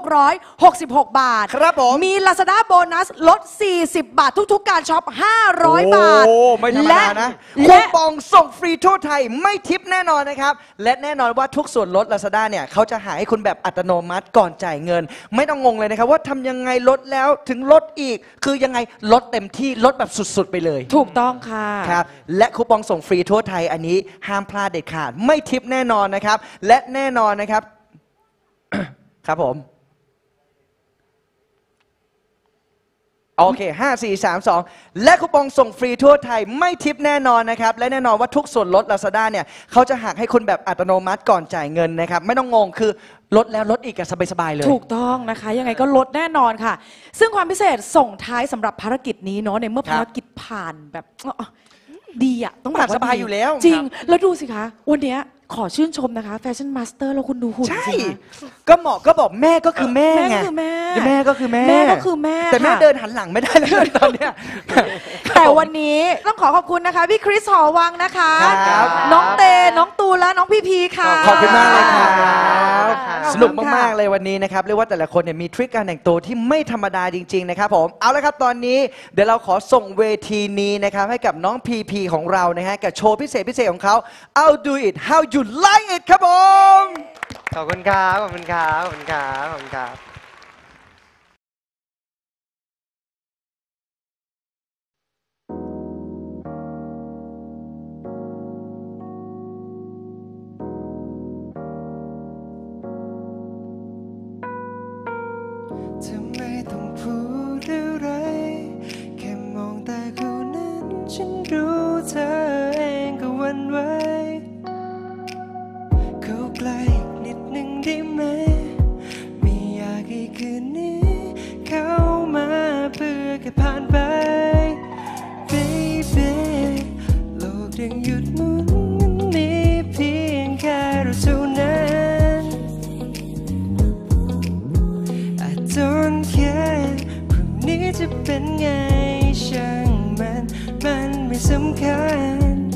666 บาทครับผมมี Lazada โบนัสลด40 บาททุกๆการช็อป500 บาทโอ้ไม่ธรรมดานะคูปองส่งฟรีทั่วไทยไม่ทิปแน่นอนนะครับและแน่นอนว่าทุกส่วนลด Lazada เนี่ยเขาจะหาให้คุณแบบอัตโนมัติก่อนจ่ายเงินไม่ต้องงงเลยนะครับว่าทำยังไงลดแล้วถึงลดอีกคือยังไงลดเต็มที่ลดแบบสุดๆไปเลยถูกต้องค่ะครับและคูปองส่งฟรีทั่วไทยอันนี้ห้ามพลาดเด็ดขาดไม่ทิปแน่นอนนะครับและแน่นอนนะครับ ครับผมโอเค5 4 3 2และคูปองส่งฟรีทั่วไทยไม่ทิปแน่นอนนะครับและแน่นอนว่าทุกส่วนลด Lazada เนี่ยเขาจะหักให้คุณแบบอัตโนมัติก่อนจ่ายเงินนะครับไม่ต้องงงคือลดแล้วลดอีกกันสบายๆเลยถูกต้องนะคะยังไงก็ลดแน่นอนค่ะซึ่งความพิเศษส่งท้ายสำหรับภารกิจนี้เนาะในเมื่อภารกิจผ่านแบบดีอะต้องผ่านสบายอยู่แล้วจริงแล้วดูสิคะวันนี้ขอชื่นชมนะคะแฟชั่นมาสเตอร์แล้วคุณดูหุ่นสิก็เหมาะก็บอกแม่ก็คือแม่ไงแม่ก็คือแม่แม่ก็คือแม่แต่แม่เดินหันหลังไม่ได้เลยตอนเนี้ยแต่วันนี้ต้องขอบคุณนะคะพี่คริสหอวังนะคะน้องเตน้องตูนและน้องพี่พีค่ะขอบคุณมากเลยครับสนุกมากๆเลยวันนี้นะครับเรียกว่าแต่ละคนเนี่ยมีทริคการแต่งตัวที่ไม่ธรรมดาจริงๆนะครับผมเอาละครับตอนนี้เดี๋ยวเราขอส่งเวทีนี้นะครับให้กับน้องพีพีของเรานะฮะกับโชว์พิเศษของเขา I'll do it how you like it ครับผมขอบคุณครับขอบคุณครับขอบคุณครับขอบคุณครับทำไมต้องพูดอะไรแค่มองตาคู่นั้นฉันรู้เธอเองก็หวั่นไหวเข้าใกล้อีกนิดหนึ่งได้ไหมไม่อยากให้คืนนี้เข้ามาเพื่อแค่ผ่านไป Baby โลกยังหยุดหมุนมันมีเพียงแค่เราเท่านั้น I don't care พรุ่งนี้จะเป็นไงช่างมันไม่สำคัญ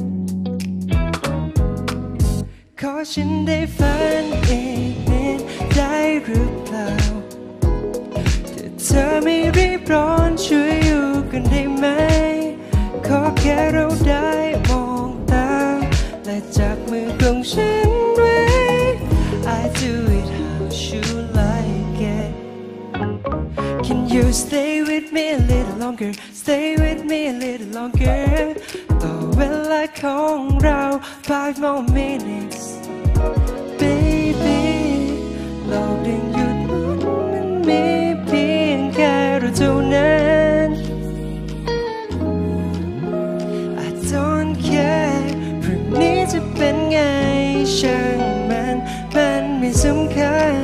ขอฉันได้ฝันอีกนิดได้หรือเปล่าถ้าเธอไม่รีบร้อนช่วยอยู่กันได้ไหมขอแค่เราได้มองตาและจับมือของฉันไว้ I do it how you like it Can you stay with me a little longer Stay with me a little longer ต่อเวลาของเรา 5 more minutes Baby โลกยังหยุดหมุนมันมีเพียงแค่เราเท่านั้น I don't care พรุ่งนี้จะเป็นไงช่างมันไม่สำคัญ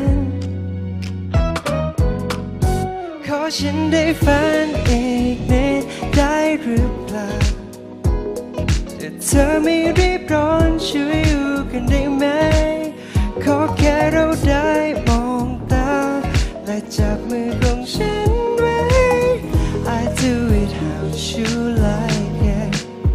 ขอฉันได้ฝันอีกนิดได้หรือเปล่าถ้าเธอไม่รีบร้อนช่วยอยู่กันได้ไหมขอแค่เราได้มองตาและจับมือของฉันไว้ I do it how you like it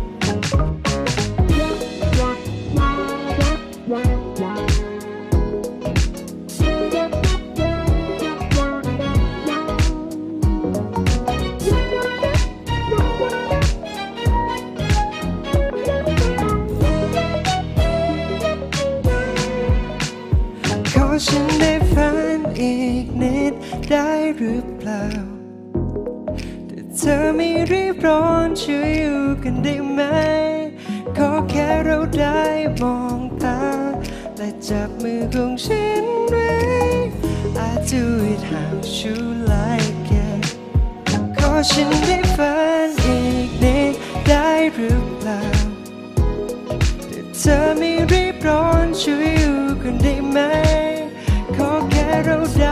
ขอฉันได้ฝันอีกนิดได้หรือเปล่าแต่เธอไม่รีบร้อนช่วยอยู่กันได้ไหมขอแค่เราได้มองตาและจับมือของฉันไว้ I do it how you like it ขอฉันได้ฝันอีกนิดได้หรือเปล่าแต่เธอไม่รีบร้อนช่วยอยู่กันได้ไหมขอแค่เราได้